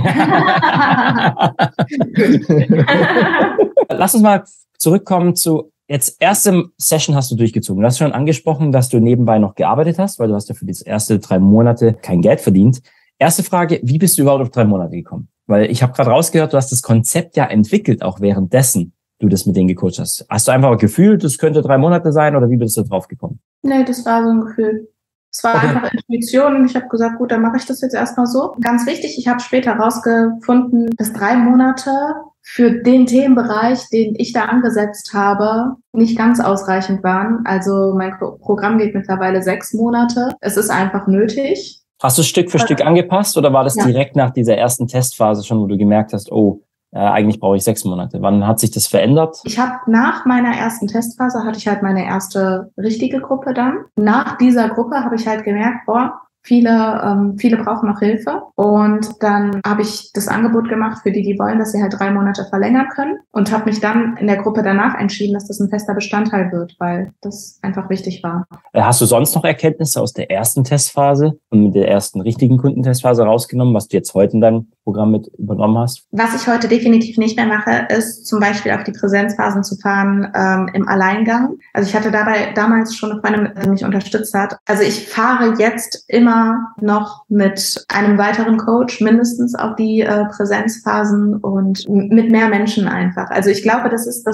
Lass uns mal zurückkommen zu, jetzt erste Session hast du durchgezogen. Du hast schon angesprochen, dass du nebenbei noch gearbeitet hast, weil du hast ja für die ersten 3 Monate kein Geld verdient. Erste Frage, wie bist du überhaupt auf 3 Monate gekommen? Weil ich habe gerade rausgehört, du hast das Konzept ja entwickelt, auch währenddessen du das mit denen gecoacht hast. Hast du einfach gefühlt, das könnte 3 Monate sein oder wie bist du drauf gekommen?
Nee, das war so ein Gefühl. Es war einfach Intuition und ich habe gesagt, gut, dann mache ich das jetzt erstmal so. Ganz wichtig, ich habe später herausgefunden, dass 3 Monate für den Themenbereich, den ich da angesetzt habe, nicht ganz ausreichend waren. Also mein Programm geht mittlerweile 6 Monate. Es ist einfach nötig.
Hast du Stück für Stück angepasst oder war das direkt nach dieser ersten Testphase schon, wo du gemerkt hast, eigentlich brauche ich 6 Monate? Wann hat sich das verändert?
Ich habe nach meiner ersten Testphase hatte ich halt meine erste richtige Gruppe dann. Nach dieser Gruppe habe ich halt gemerkt, viele brauchen noch Hilfe. Und dann habe ich das Angebot gemacht für die wollen, dass sie halt 3 Monate verlängern können. Und habe mich dann in der Gruppe danach entschieden, dass das ein fester Bestandteil wird, weil das einfach wichtig war.
Hast du sonst noch Erkenntnisse aus der ersten Testphase und mit der ersten richtigen Kundentestphase rausgenommen, was du jetzt heute in deinem Programm mit übernommen hast?
Was ich heute definitiv nicht mehr mache, ist zum Beispiel auf die Präsenzphasen zu fahren im Alleingang. Also ich hatte dabei damals schon eine Freundin, die mich unterstützt hat. Also ich fahre jetzt immer noch mit einem weiteren Coach mindestens auf die Präsenzphasen und mit mehr Menschen einfach. Also ich glaube, das ist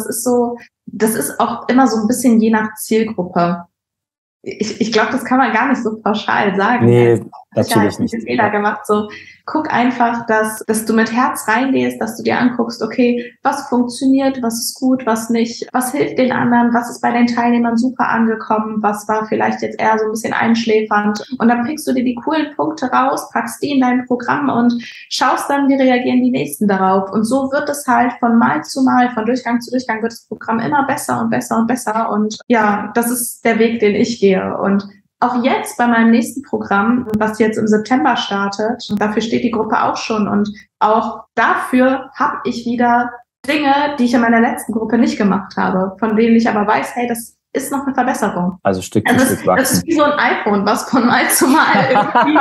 auch immer so ein bisschen je nach Zielgruppe. Ich glaube, das kann man gar nicht so pauschal sagen.
Nee, natürlich nicht.
Fehler gemacht. So, guck einfach, dass du mit Herz reingehst, dass du dir anguckst, okay, was funktioniert, was ist gut, was nicht, was hilft den anderen, was ist bei den Teilnehmern super angekommen, was war vielleicht jetzt eher so ein bisschen einschläfernd. Und dann pickst du dir die coolen Punkte raus, packst die in dein Programm und schaust dann, wie reagieren die Nächsten darauf. Und so wird es halt von Mal zu Mal, von Durchgang zu Durchgang wird das Programm immer besser und besser und besser. Und ja, das ist der Weg, den ich gehe. Und auch jetzt bei meinem nächsten Programm, was jetzt im September startet, und dafür steht die Gruppe auch schon. Und auch dafür habe ich wieder Dinge, die ich in meiner letzten Gruppe nicht gemacht habe, von denen ich aber weiß, hey, das ist noch eine Verbesserung.
Also Stück für Stück wachsen.
Das ist wie so ein iPhone, was von Mal zu Mal irgendwie...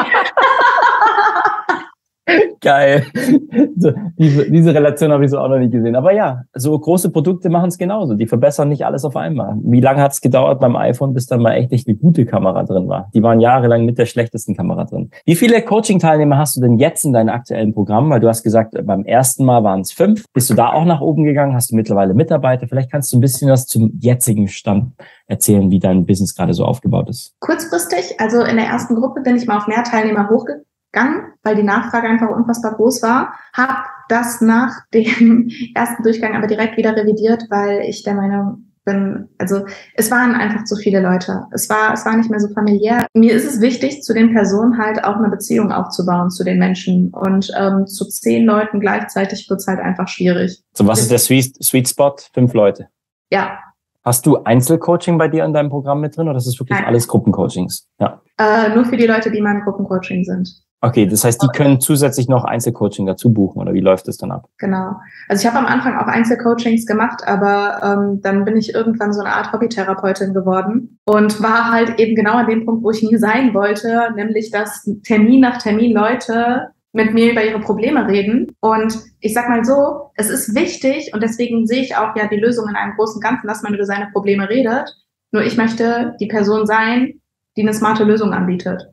Geil. Diese Relation habe ich so auch noch nicht gesehen. Aber ja, so große Produkte machen es genauso. Die verbessern nicht alles auf einmal. Wie lange hat es gedauert beim iPhone, bis dann mal echt eine gute Kamera drin war? Die waren jahrelang mit der schlechtesten Kamera drin. Wie viele Coaching-Teilnehmer hast du denn jetzt in deinem aktuellen Programm? Weil du hast gesagt, beim ersten Mal waren es 5. Bist du da auch nach oben gegangen? Hast du mittlerweile Mitarbeiter? Vielleicht kannst du ein bisschen was zum jetzigen Stand erzählen, wie dein Business gerade so aufgebaut ist.
Kurzfristig, also in der ersten Gruppe bin ich mal auf mehr Teilnehmer hochgegangen, weil die Nachfrage einfach unfassbar groß war. Habe das nach dem ersten Durchgang aber direkt wieder revidiert, weil ich der Meinung bin, also es waren einfach zu viele Leute. Es war nicht mehr so familiär. Mir ist es wichtig, zu den Personen halt auch eine Beziehung aufzubauen zu den Menschen. Und zu 10 Leuten gleichzeitig wird es halt einfach schwierig.
So, was ist der Sweet Spot? 5 Leute?
Ja.
Hast du Einzelcoaching bei dir in deinem Programm mit drin oder ist das wirklich alles Gruppencoachings? Ja.
Nur für die Leute, die in meinem Gruppencoaching sind.
Okay, das heißt, die können zusätzlich noch Einzelcoaching dazu buchen oder wie läuft das dann ab?
Genau. Also ich habe am Anfang auch Einzelcoachings gemacht, aber dann bin ich irgendwann so eine Art Hobbytherapeutin geworden und war halt eben genau an dem Punkt, wo ich nie sein wollte, nämlich dass Termin nach Termin Leute mit mir über ihre Probleme reden. Und ich sag mal so, es ist wichtig und deswegen sehe ich auch ja die Lösung in einem großen Ganzen, dass man über seine Probleme redet. Nur ich möchte die Person sein, die eine smarte Lösung anbietet.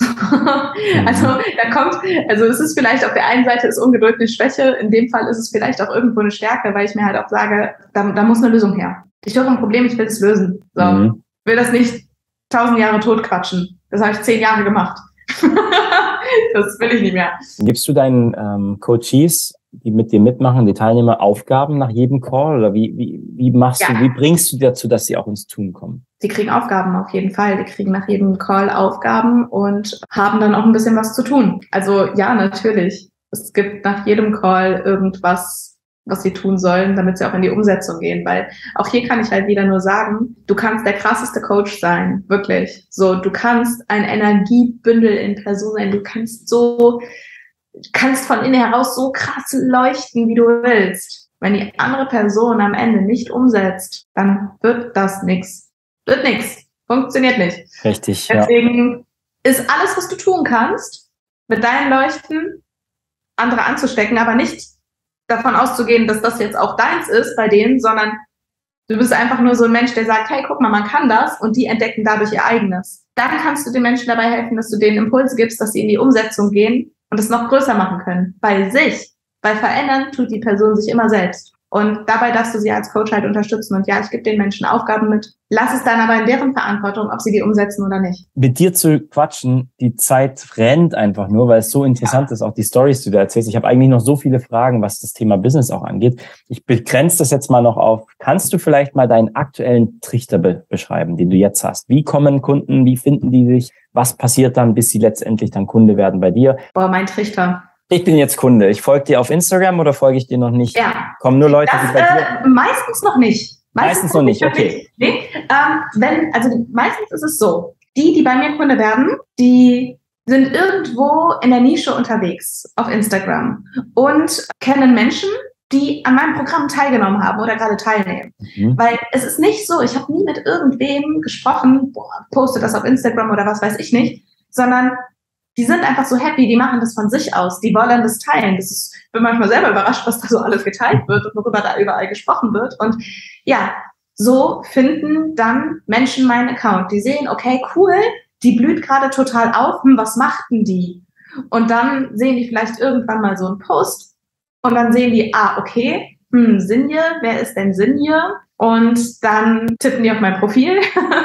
Also es ist vielleicht auf der einen Seite ist Ungeduld eine Schwäche, in dem Fall ist es vielleicht auch irgendwo eine Stärke, weil ich mir halt auch sage, da muss eine Lösung her. Ich höre ein Problem, ich will es lösen. So. Ich will das nicht 1000 Jahre totquatschen. Das habe ich 10 Jahre gemacht. Das will ich nicht mehr.
Gibst du deinen Coaches, die mit dir mitmachen, die Teilnehmer, Aufgaben nach jedem Call? Oder wie machst du, wie bringst du dazu, dass sie auch ins Tun kommen?
Die kriegen Aufgaben auf jeden Fall. Die kriegen nach jedem Call Aufgaben und haben dann auch ein bisschen was zu tun. Also ja, natürlich. Es gibt nach jedem Call irgendwas, was sie tun sollen, damit sie auch in die Umsetzung gehen. Weil auch hier kann ich halt wieder nur sagen, du kannst der krasseste Coach sein. Wirklich. So, du kannst ein Energiebündel in Person sein. Du kannst von innen heraus so krass leuchten, wie du willst. Wenn die andere Person am Ende nicht umsetzt, dann wird das nichts. Wird nichts. Funktioniert nicht.
Richtig,
Deswegen ist alles, was du tun kannst, mit deinen Leuchten andere anzustecken, aber nicht davon auszugehen, dass das jetzt auch deins ist bei denen, sondern du bist einfach nur so ein Mensch, der sagt, hey, guck mal, man kann das und die entdecken dadurch ihr eigenes. Dann kannst du den Menschen dabei helfen, dass du denen Impulse gibst, dass sie in die Umsetzung gehen und es noch größer machen können. Bei sich. Weil verändern tut die Person sich immer selbst. Und dabei darfst du sie als Coach halt unterstützen. Und ja, ich gebe den Menschen Aufgaben mit. Lass es dann aber in deren Verantwortung, ob sie die umsetzen oder nicht.
Mit dir zu quatschen, die Zeit rennt einfach nur, weil es so interessant ist, auch die Storys, die du erzählst. Ich habe eigentlich noch so viele Fragen, was das Thema Business auch angeht. Ich begrenze das jetzt mal noch auf. Kannst du vielleicht mal deinen aktuellen Trichter beschreiben, den du jetzt hast? Wie kommen Kunden? Wie finden die dich? Was passiert dann, bis sie letztendlich dann Kunde werden bei dir?
Boah, mein Trichter.
Ich bin jetzt Kunde. Ich folge dir auf Instagram oder folge ich dir noch nicht?
Ja.
Kommen nur Leute, die bei dir...
Meistens noch nicht.
Meistens noch nicht, okay.
Nee. Meistens ist es so, die bei mir Kunde werden, die sind irgendwo in der Nische unterwegs auf Instagram und kennen Menschen, die an meinem Programm teilgenommen haben oder gerade teilnehmen. Weil es ist nicht so, ich habe nie mit irgendwem gesprochen, poste das auf Instagram oder was weiß ich nicht, sondern die sind einfach so happy, die machen das von sich aus, die wollen das teilen. Ich bin manchmal selber überrascht, was da so alles geteilt wird und worüber da überall gesprochen wird. Und ja, so finden dann Menschen meinen Account. Die sehen, okay, cool, die blüht gerade total auf, was macht denn die? Und dann sehen die vielleicht irgendwann mal so einen Post und dann sehen die, okay, Sinje, wer ist denn Sinje? Und dann tippen die auf mein Profil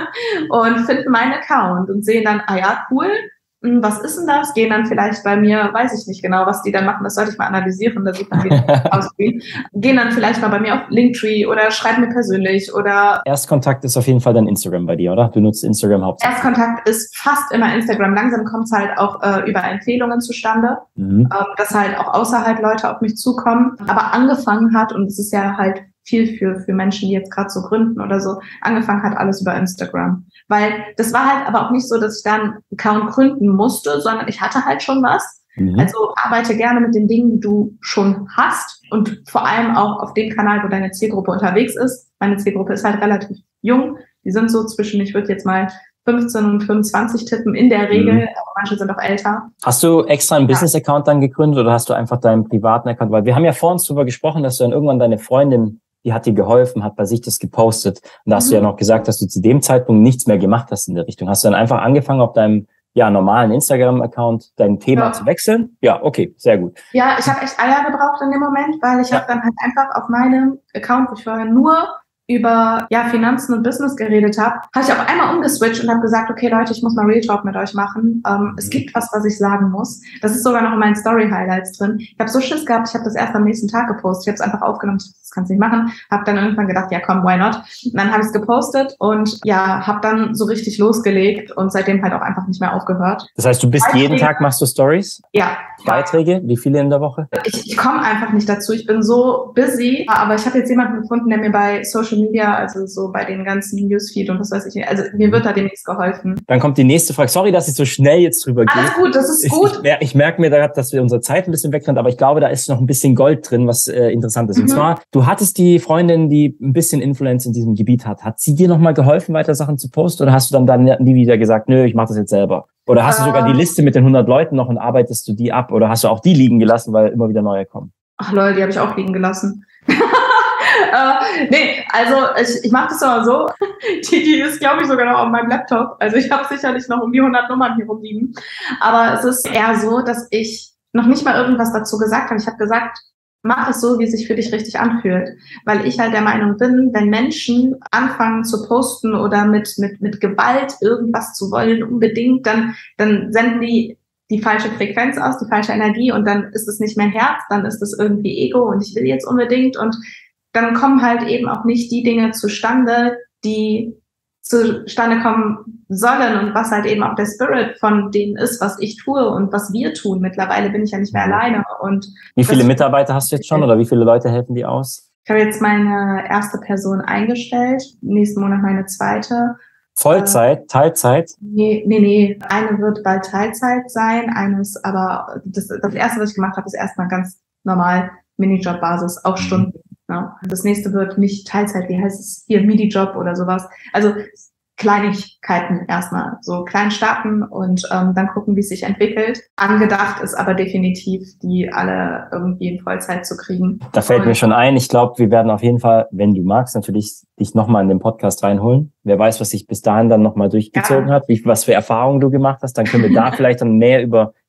und finden meinen Account und sehen dann, ja, cool, was ist denn das? Gehen dann vielleicht bei mir, weiß ich nicht genau, was die dann machen, das sollte ich mal analysieren, da sieht man, wie das aussieht. Gehen dann vielleicht mal bei mir auf Linktree oder schreiben mir persönlich oder...
Erstkontakt ist auf jeden Fall dein Instagram bei dir, oder? Du nutzt Instagram hauptsächlich.
Erstkontakt ist fast immer Instagram. Langsam kommt es halt auch über Empfehlungen zustande, dass halt auch außerhalb Leute auf mich zukommen. Aber angefangen hat, und es ist ja halt viel für Menschen, die jetzt gerade so gründen oder so, angefangen hat alles über Instagram. Weil das war halt aber auch nicht so, dass ich da einen Account gründen musste, sondern ich hatte halt schon was. Also arbeite gerne mit den Dingen, die du schon hast und vor allem auch auf dem Kanal, wo deine Zielgruppe unterwegs ist. Meine Zielgruppe ist halt relativ jung. Die sind so zwischen, ich würde jetzt mal 15 und 25 tippen in der Regel, aber manche sind auch älter. Hast du extra einen Business-Account dann gegründet oder hast du einfach deinen privaten Account? Weil wir haben ja vor uns darüber gesprochen, dass du dann irgendwann deine Freundin, die hat dir geholfen, hat bei sich das gepostet. Und da hast du ja noch gesagt, dass du zu dem Zeitpunkt nichts mehr gemacht hast in der Richtung. Hast du dann einfach angefangen, auf deinem normalen Instagram-Account dein Thema zu wechseln? Ja, okay, sehr gut. Ja, ich habe echt Eier gebraucht in dem Moment, weil ich habe dann halt einfach auf meinem Account, wo ich vorher nur über Finanzen und Business geredet habe ich auf einmal umgeswitcht und habe gesagt, okay Leute, ich muss mal Real Talk mit euch machen. Es gibt was ich sagen muss. Das ist sogar noch in meinen Story-Highlights drin. Ich habe so Schiss gehabt, ich habe das erst am nächsten Tag gepostet. Ich habe es einfach aufgenommen, das kannst du nicht machen. Habe dann irgendwann gedacht, ja komm, why not? Und dann habe ich es gepostet und habe dann so richtig losgelegt und seitdem halt auch einfach nicht mehr aufgehört. Das heißt, du bist jeden Tag, machst du Stories? Ja. Beiträge? Wie viele in der Woche? Ich komme einfach nicht dazu. Ich bin so busy, aber ich habe jetzt jemanden gefunden, der mir bei Social Media, also so bei den ganzen Newsfeed und was weiß ich nicht, also mir wird da demnächst geholfen. Dann kommt die nächste Frage. Sorry, dass ich so schnell jetzt drüber gehe. Alles gut, das ist gut. Ich merke mir gerade, dass wir unsere Zeit ein bisschen wegrennt, aber ich glaube, da ist noch ein bisschen Gold drin, was interessant ist. Und zwar, du hattest die Freundin, die ein bisschen Influence in diesem Gebiet hat. Hat sie dir nochmal geholfen, weiter Sachen zu posten oder hast du dann nie wieder gesagt, nö, ich mache das jetzt selber? Oder hast du sogar die Liste mit den 100 Leuten noch und arbeitest du die ab? Oder hast du auch die liegen gelassen, weil immer wieder neue kommen? Ach Leute, die habe ich auch liegen gelassen. Nee, also ich mache das aber so. Die ist, glaube ich, sogar noch auf meinem Laptop. Also ich habe sicherlich noch um die 100 Nummern hier rumliegen. Aber es ist eher so, dass ich noch nicht mal irgendwas dazu gesagt habe. Ich habe gesagt, mach es so, wie es sich für dich richtig anfühlt. Weil ich halt der Meinung bin, wenn Menschen anfangen zu posten oder mit Gewalt irgendwas zu wollen unbedingt, dann senden die falsche Frequenz aus, die falsche Energie und dann ist es nicht mein Herz, dann ist es irgendwie Ego und ich will jetzt unbedingt und dann kommen halt eben auch nicht die Dinge zustande, die zustande kommen sollen und was halt eben auch der Spirit von denen ist, was ich tue und was wir tun. Mittlerweile bin ich ja nicht mehr alleine. Und wie viele Mitarbeiter hast du jetzt schon oder wie viele Leute helfen dir aus? Ich habe jetzt meine erste Person eingestellt, nächsten Monat meine zweite. Vollzeit, Teilzeit? Nee. Eine wird bald Teilzeit sein, eines aber das erste, was ich gemacht habe, ist erstmal ganz normal Minijob-Basis, auch Stunden. Ja. Das nächste wird nicht Teilzeit, wie heißt es hier, Midi-Job oder sowas. Also Kleinigkeiten erstmal, so klein starten und dann gucken, wie es sich entwickelt. Angedacht ist aber definitiv, die alle irgendwie in Vollzeit zu kriegen. Da fällt mir schon ein, ich glaube, wir werden auf jeden Fall, wenn du magst, natürlich dich nochmal in den Podcast reinholen. Wer weiß, was sich bis dahin dann nochmal durchgezogen hat, was für Erfahrungen du gemacht hast. Dann können wir da vielleicht dann mehr über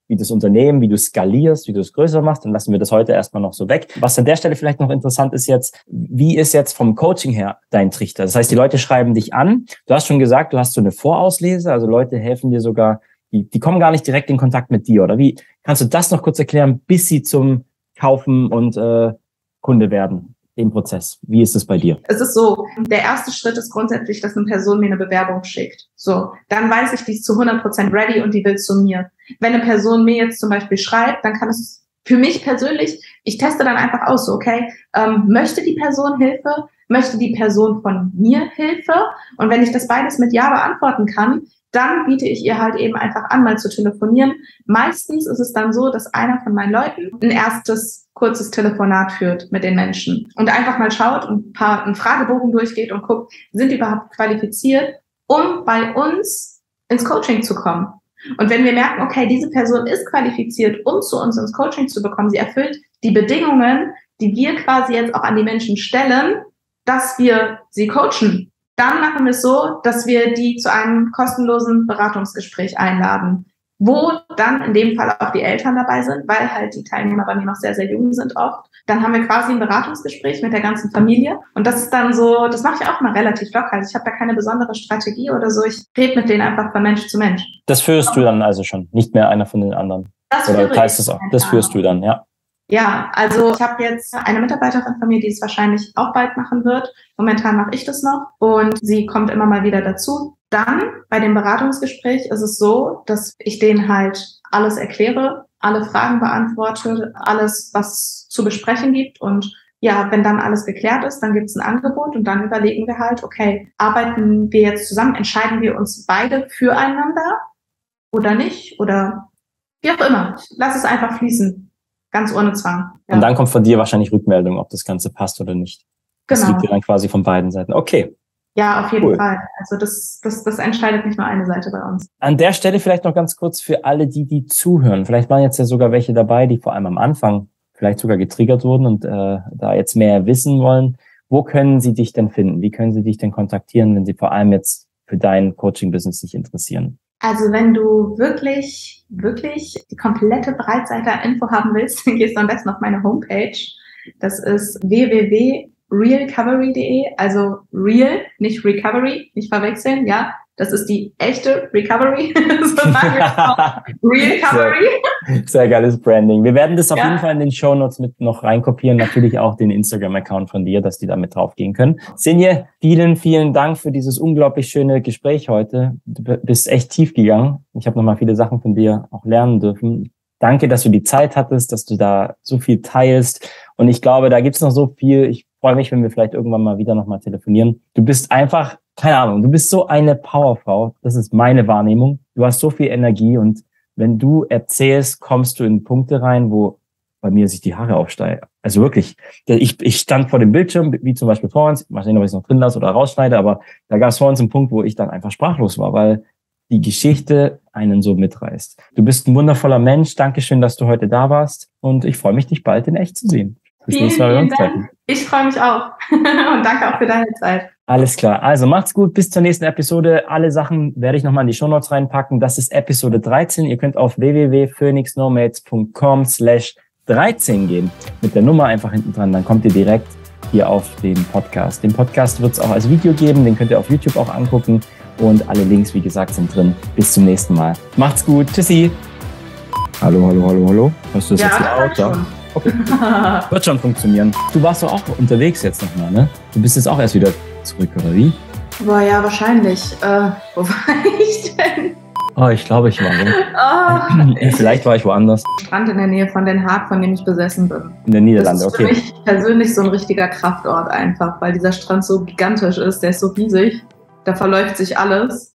wie das Unternehmen, wie du skalierst, wie du es größer machst. Dann lassen wir das heute erstmal noch so weg. Was an der Stelle vielleicht noch interessant ist jetzt, wie ist jetzt vom Coaching her dein Trichter? Das heißt, die Leute schreiben dich an. Du hast schon gesagt, du hast so eine Vorauslese, also Leute helfen dir sogar, die kommen gar nicht direkt in Kontakt mit dir, oder wie? Kannst du das noch kurz erklären, bis sie zum Kaufen und Kunde werden im Prozess? Wie ist es bei dir?
Es ist so, der erste Schritt ist grundsätzlich, dass eine Person mir eine Bewerbung schickt. So, dann weiß ich, die ist zu 100% ready und die will zu mir. Wenn eine Person mir jetzt zum Beispiel schreibt, dann kann es für mich persönlich, ich teste dann einfach aus, so, okay, möchte die Person Hilfe? Möchte die Person von mir Hilfe? Und wenn ich das beides mit Ja beantworten kann, dann biete ich ihr halt eben einfach an, mal zu telefonieren. Meistens ist es dann so, dass einer von meinen Leuten ein erstes kurzes Telefonat führt mit den Menschen und einfach mal schaut und einen Fragebogen durchgeht und guckt, sind die überhaupt qualifiziert, um bei uns ins Coaching zu kommen. Und wenn wir merken, okay, diese Person ist qualifiziert, um zu uns ins Coaching zu bekommen, sie erfüllt die Bedingungen, die wir quasi jetzt auch an die Menschen stellen, dass wir sie coachen, dann machen wir es so, dass wir die zu einem kostenlosen Beratungsgespräch einladen, wo dann in dem Fall auch die Eltern dabei sind, weil halt die Teilnehmer bei mir noch sehr, sehr jung sind oft. Dann haben wir quasi ein Beratungsgespräch mit der ganzen Familie. Und das ist dann so, das mache ich auch mal relativ locker. Also ich habe da keine besondere Strategie oder so. Ich rede mit denen einfach von Mensch zu Mensch.
Das führst du dann also schon, nicht mehr einer von den anderen. Oder teilst es auch? Das führst du dann, ja.
Ja, also ich habe jetzt eine Mitarbeiterin von mir, die es wahrscheinlich auch bald machen wird. Momentan mache ich das noch und sie kommt immer mal wieder dazu. Dann bei dem Beratungsgespräch ist es so, dass ich denen halt alles erkläre, alle Fragen beantworte, alles, was zu besprechen gibt. Und ja, wenn dann alles geklärt ist, dann gibt es ein Angebot und dann überlegen wir halt, okay, arbeiten wir jetzt zusammen, entscheiden wir uns beide füreinander oder nicht oder wie auch immer. Lass es einfach fließen. Ganz ohne Zwang.
Ja. Und dann kommt von dir wahrscheinlich Rückmeldung, ob das Ganze passt oder nicht. Das liegt dir dann quasi von beiden Seiten. Okay.
Ja, auf jeden Fall. Also das entscheidet nicht nur eine Seite bei uns.
An der Stelle vielleicht noch ganz kurz für alle, die zuhören. Vielleicht waren jetzt ja sogar welche dabei, die vor allem am Anfang vielleicht sogar getriggert wurden und da jetzt mehr wissen wollen. Wo können sie dich denn finden? Wie können sie dich denn kontaktieren, wenn sie vor allem jetzt für dein Coaching-Business sich interessieren?
Also wenn du wirklich die komplette Breitseite-Info haben willst, dann gehst du am besten auf meine Homepage. Das ist www.realcovery.de, also real, nicht recovery, nicht verwechseln, ja. Das ist die echte Recovery. Realcovery.
Sehr geiles Branding. Wir werden das auf jeden Fall in den Shownotes mit noch reinkopieren. Natürlich auch den Instagram-Account von dir, dass die da mit draufgehen können. Senje, vielen, vielen Dank für dieses unglaublich schöne Gespräch heute. Du bist echt tief gegangen. Ich habe nochmal viele Sachen von dir auch lernen dürfen. Danke, dass du die Zeit hattest, dass du da so viel teilst. Und ich glaube, da gibt's noch so viel. Ich freue mich, wenn wir vielleicht irgendwann mal wieder nochmal telefonieren. Du bist einfach, keine Ahnung, du bist so eine Powerfrau. Das ist meine Wahrnehmung. Du hast so viel Energie und wenn du erzählst, kommst du in Punkte rein, wo bei mir sich die Haare aufsteigen. Also wirklich, ich stand vor dem Bildschirm, wie zum Beispiel vor uns, mal sehen, ob ich es noch drin lasse oder rausschneide, aber da gab es vor uns einen Punkt, wo ich dann einfach sprachlos war, weil die Geschichte einen so mitreißt. Du bist ein wundervoller Mensch. Dankeschön, dass du heute da warst und ich freue mich, dich bald in echt zu sehen. Bis nächstes Mal bei uns treffen.
Ich freue mich auch und danke auch für deine Zeit.
Alles klar. Also macht's gut. Bis zur nächsten Episode. Alle Sachen werde ich nochmal in die Shownotes reinpacken. Das ist Episode 13. Ihr könnt auf www.phoenixnomads.com/13 gehen. Mit der Nummer einfach hinten dran. Dann kommt ihr direkt hier auf den Podcast. Den Podcast wird es auch als Video geben. Den könnt ihr auf YouTube auch angucken. Und alle Links, wie gesagt, sind drin. Bis zum nächsten Mal. Macht's gut. Tschüssi. Hallo. Hörst du das jetzt hier auch? Ja. Okay. Wird schon funktionieren. Du warst doch auch unterwegs jetzt nochmal, ne? Du bist jetzt auch erst wieder zurück, oder wie?
Boah, ja, wahrscheinlich. Wo war ich denn?
Oh, ich glaube, ich war vielleicht war ich woanders.
Strand in der Nähe von Den Haag, von dem ich besessen bin.
In den Niederlanden, okay.
Das ist für mich persönlich so ein richtiger Kraftort einfach, weil dieser Strand so gigantisch ist, der ist so riesig, da verläuft sich alles.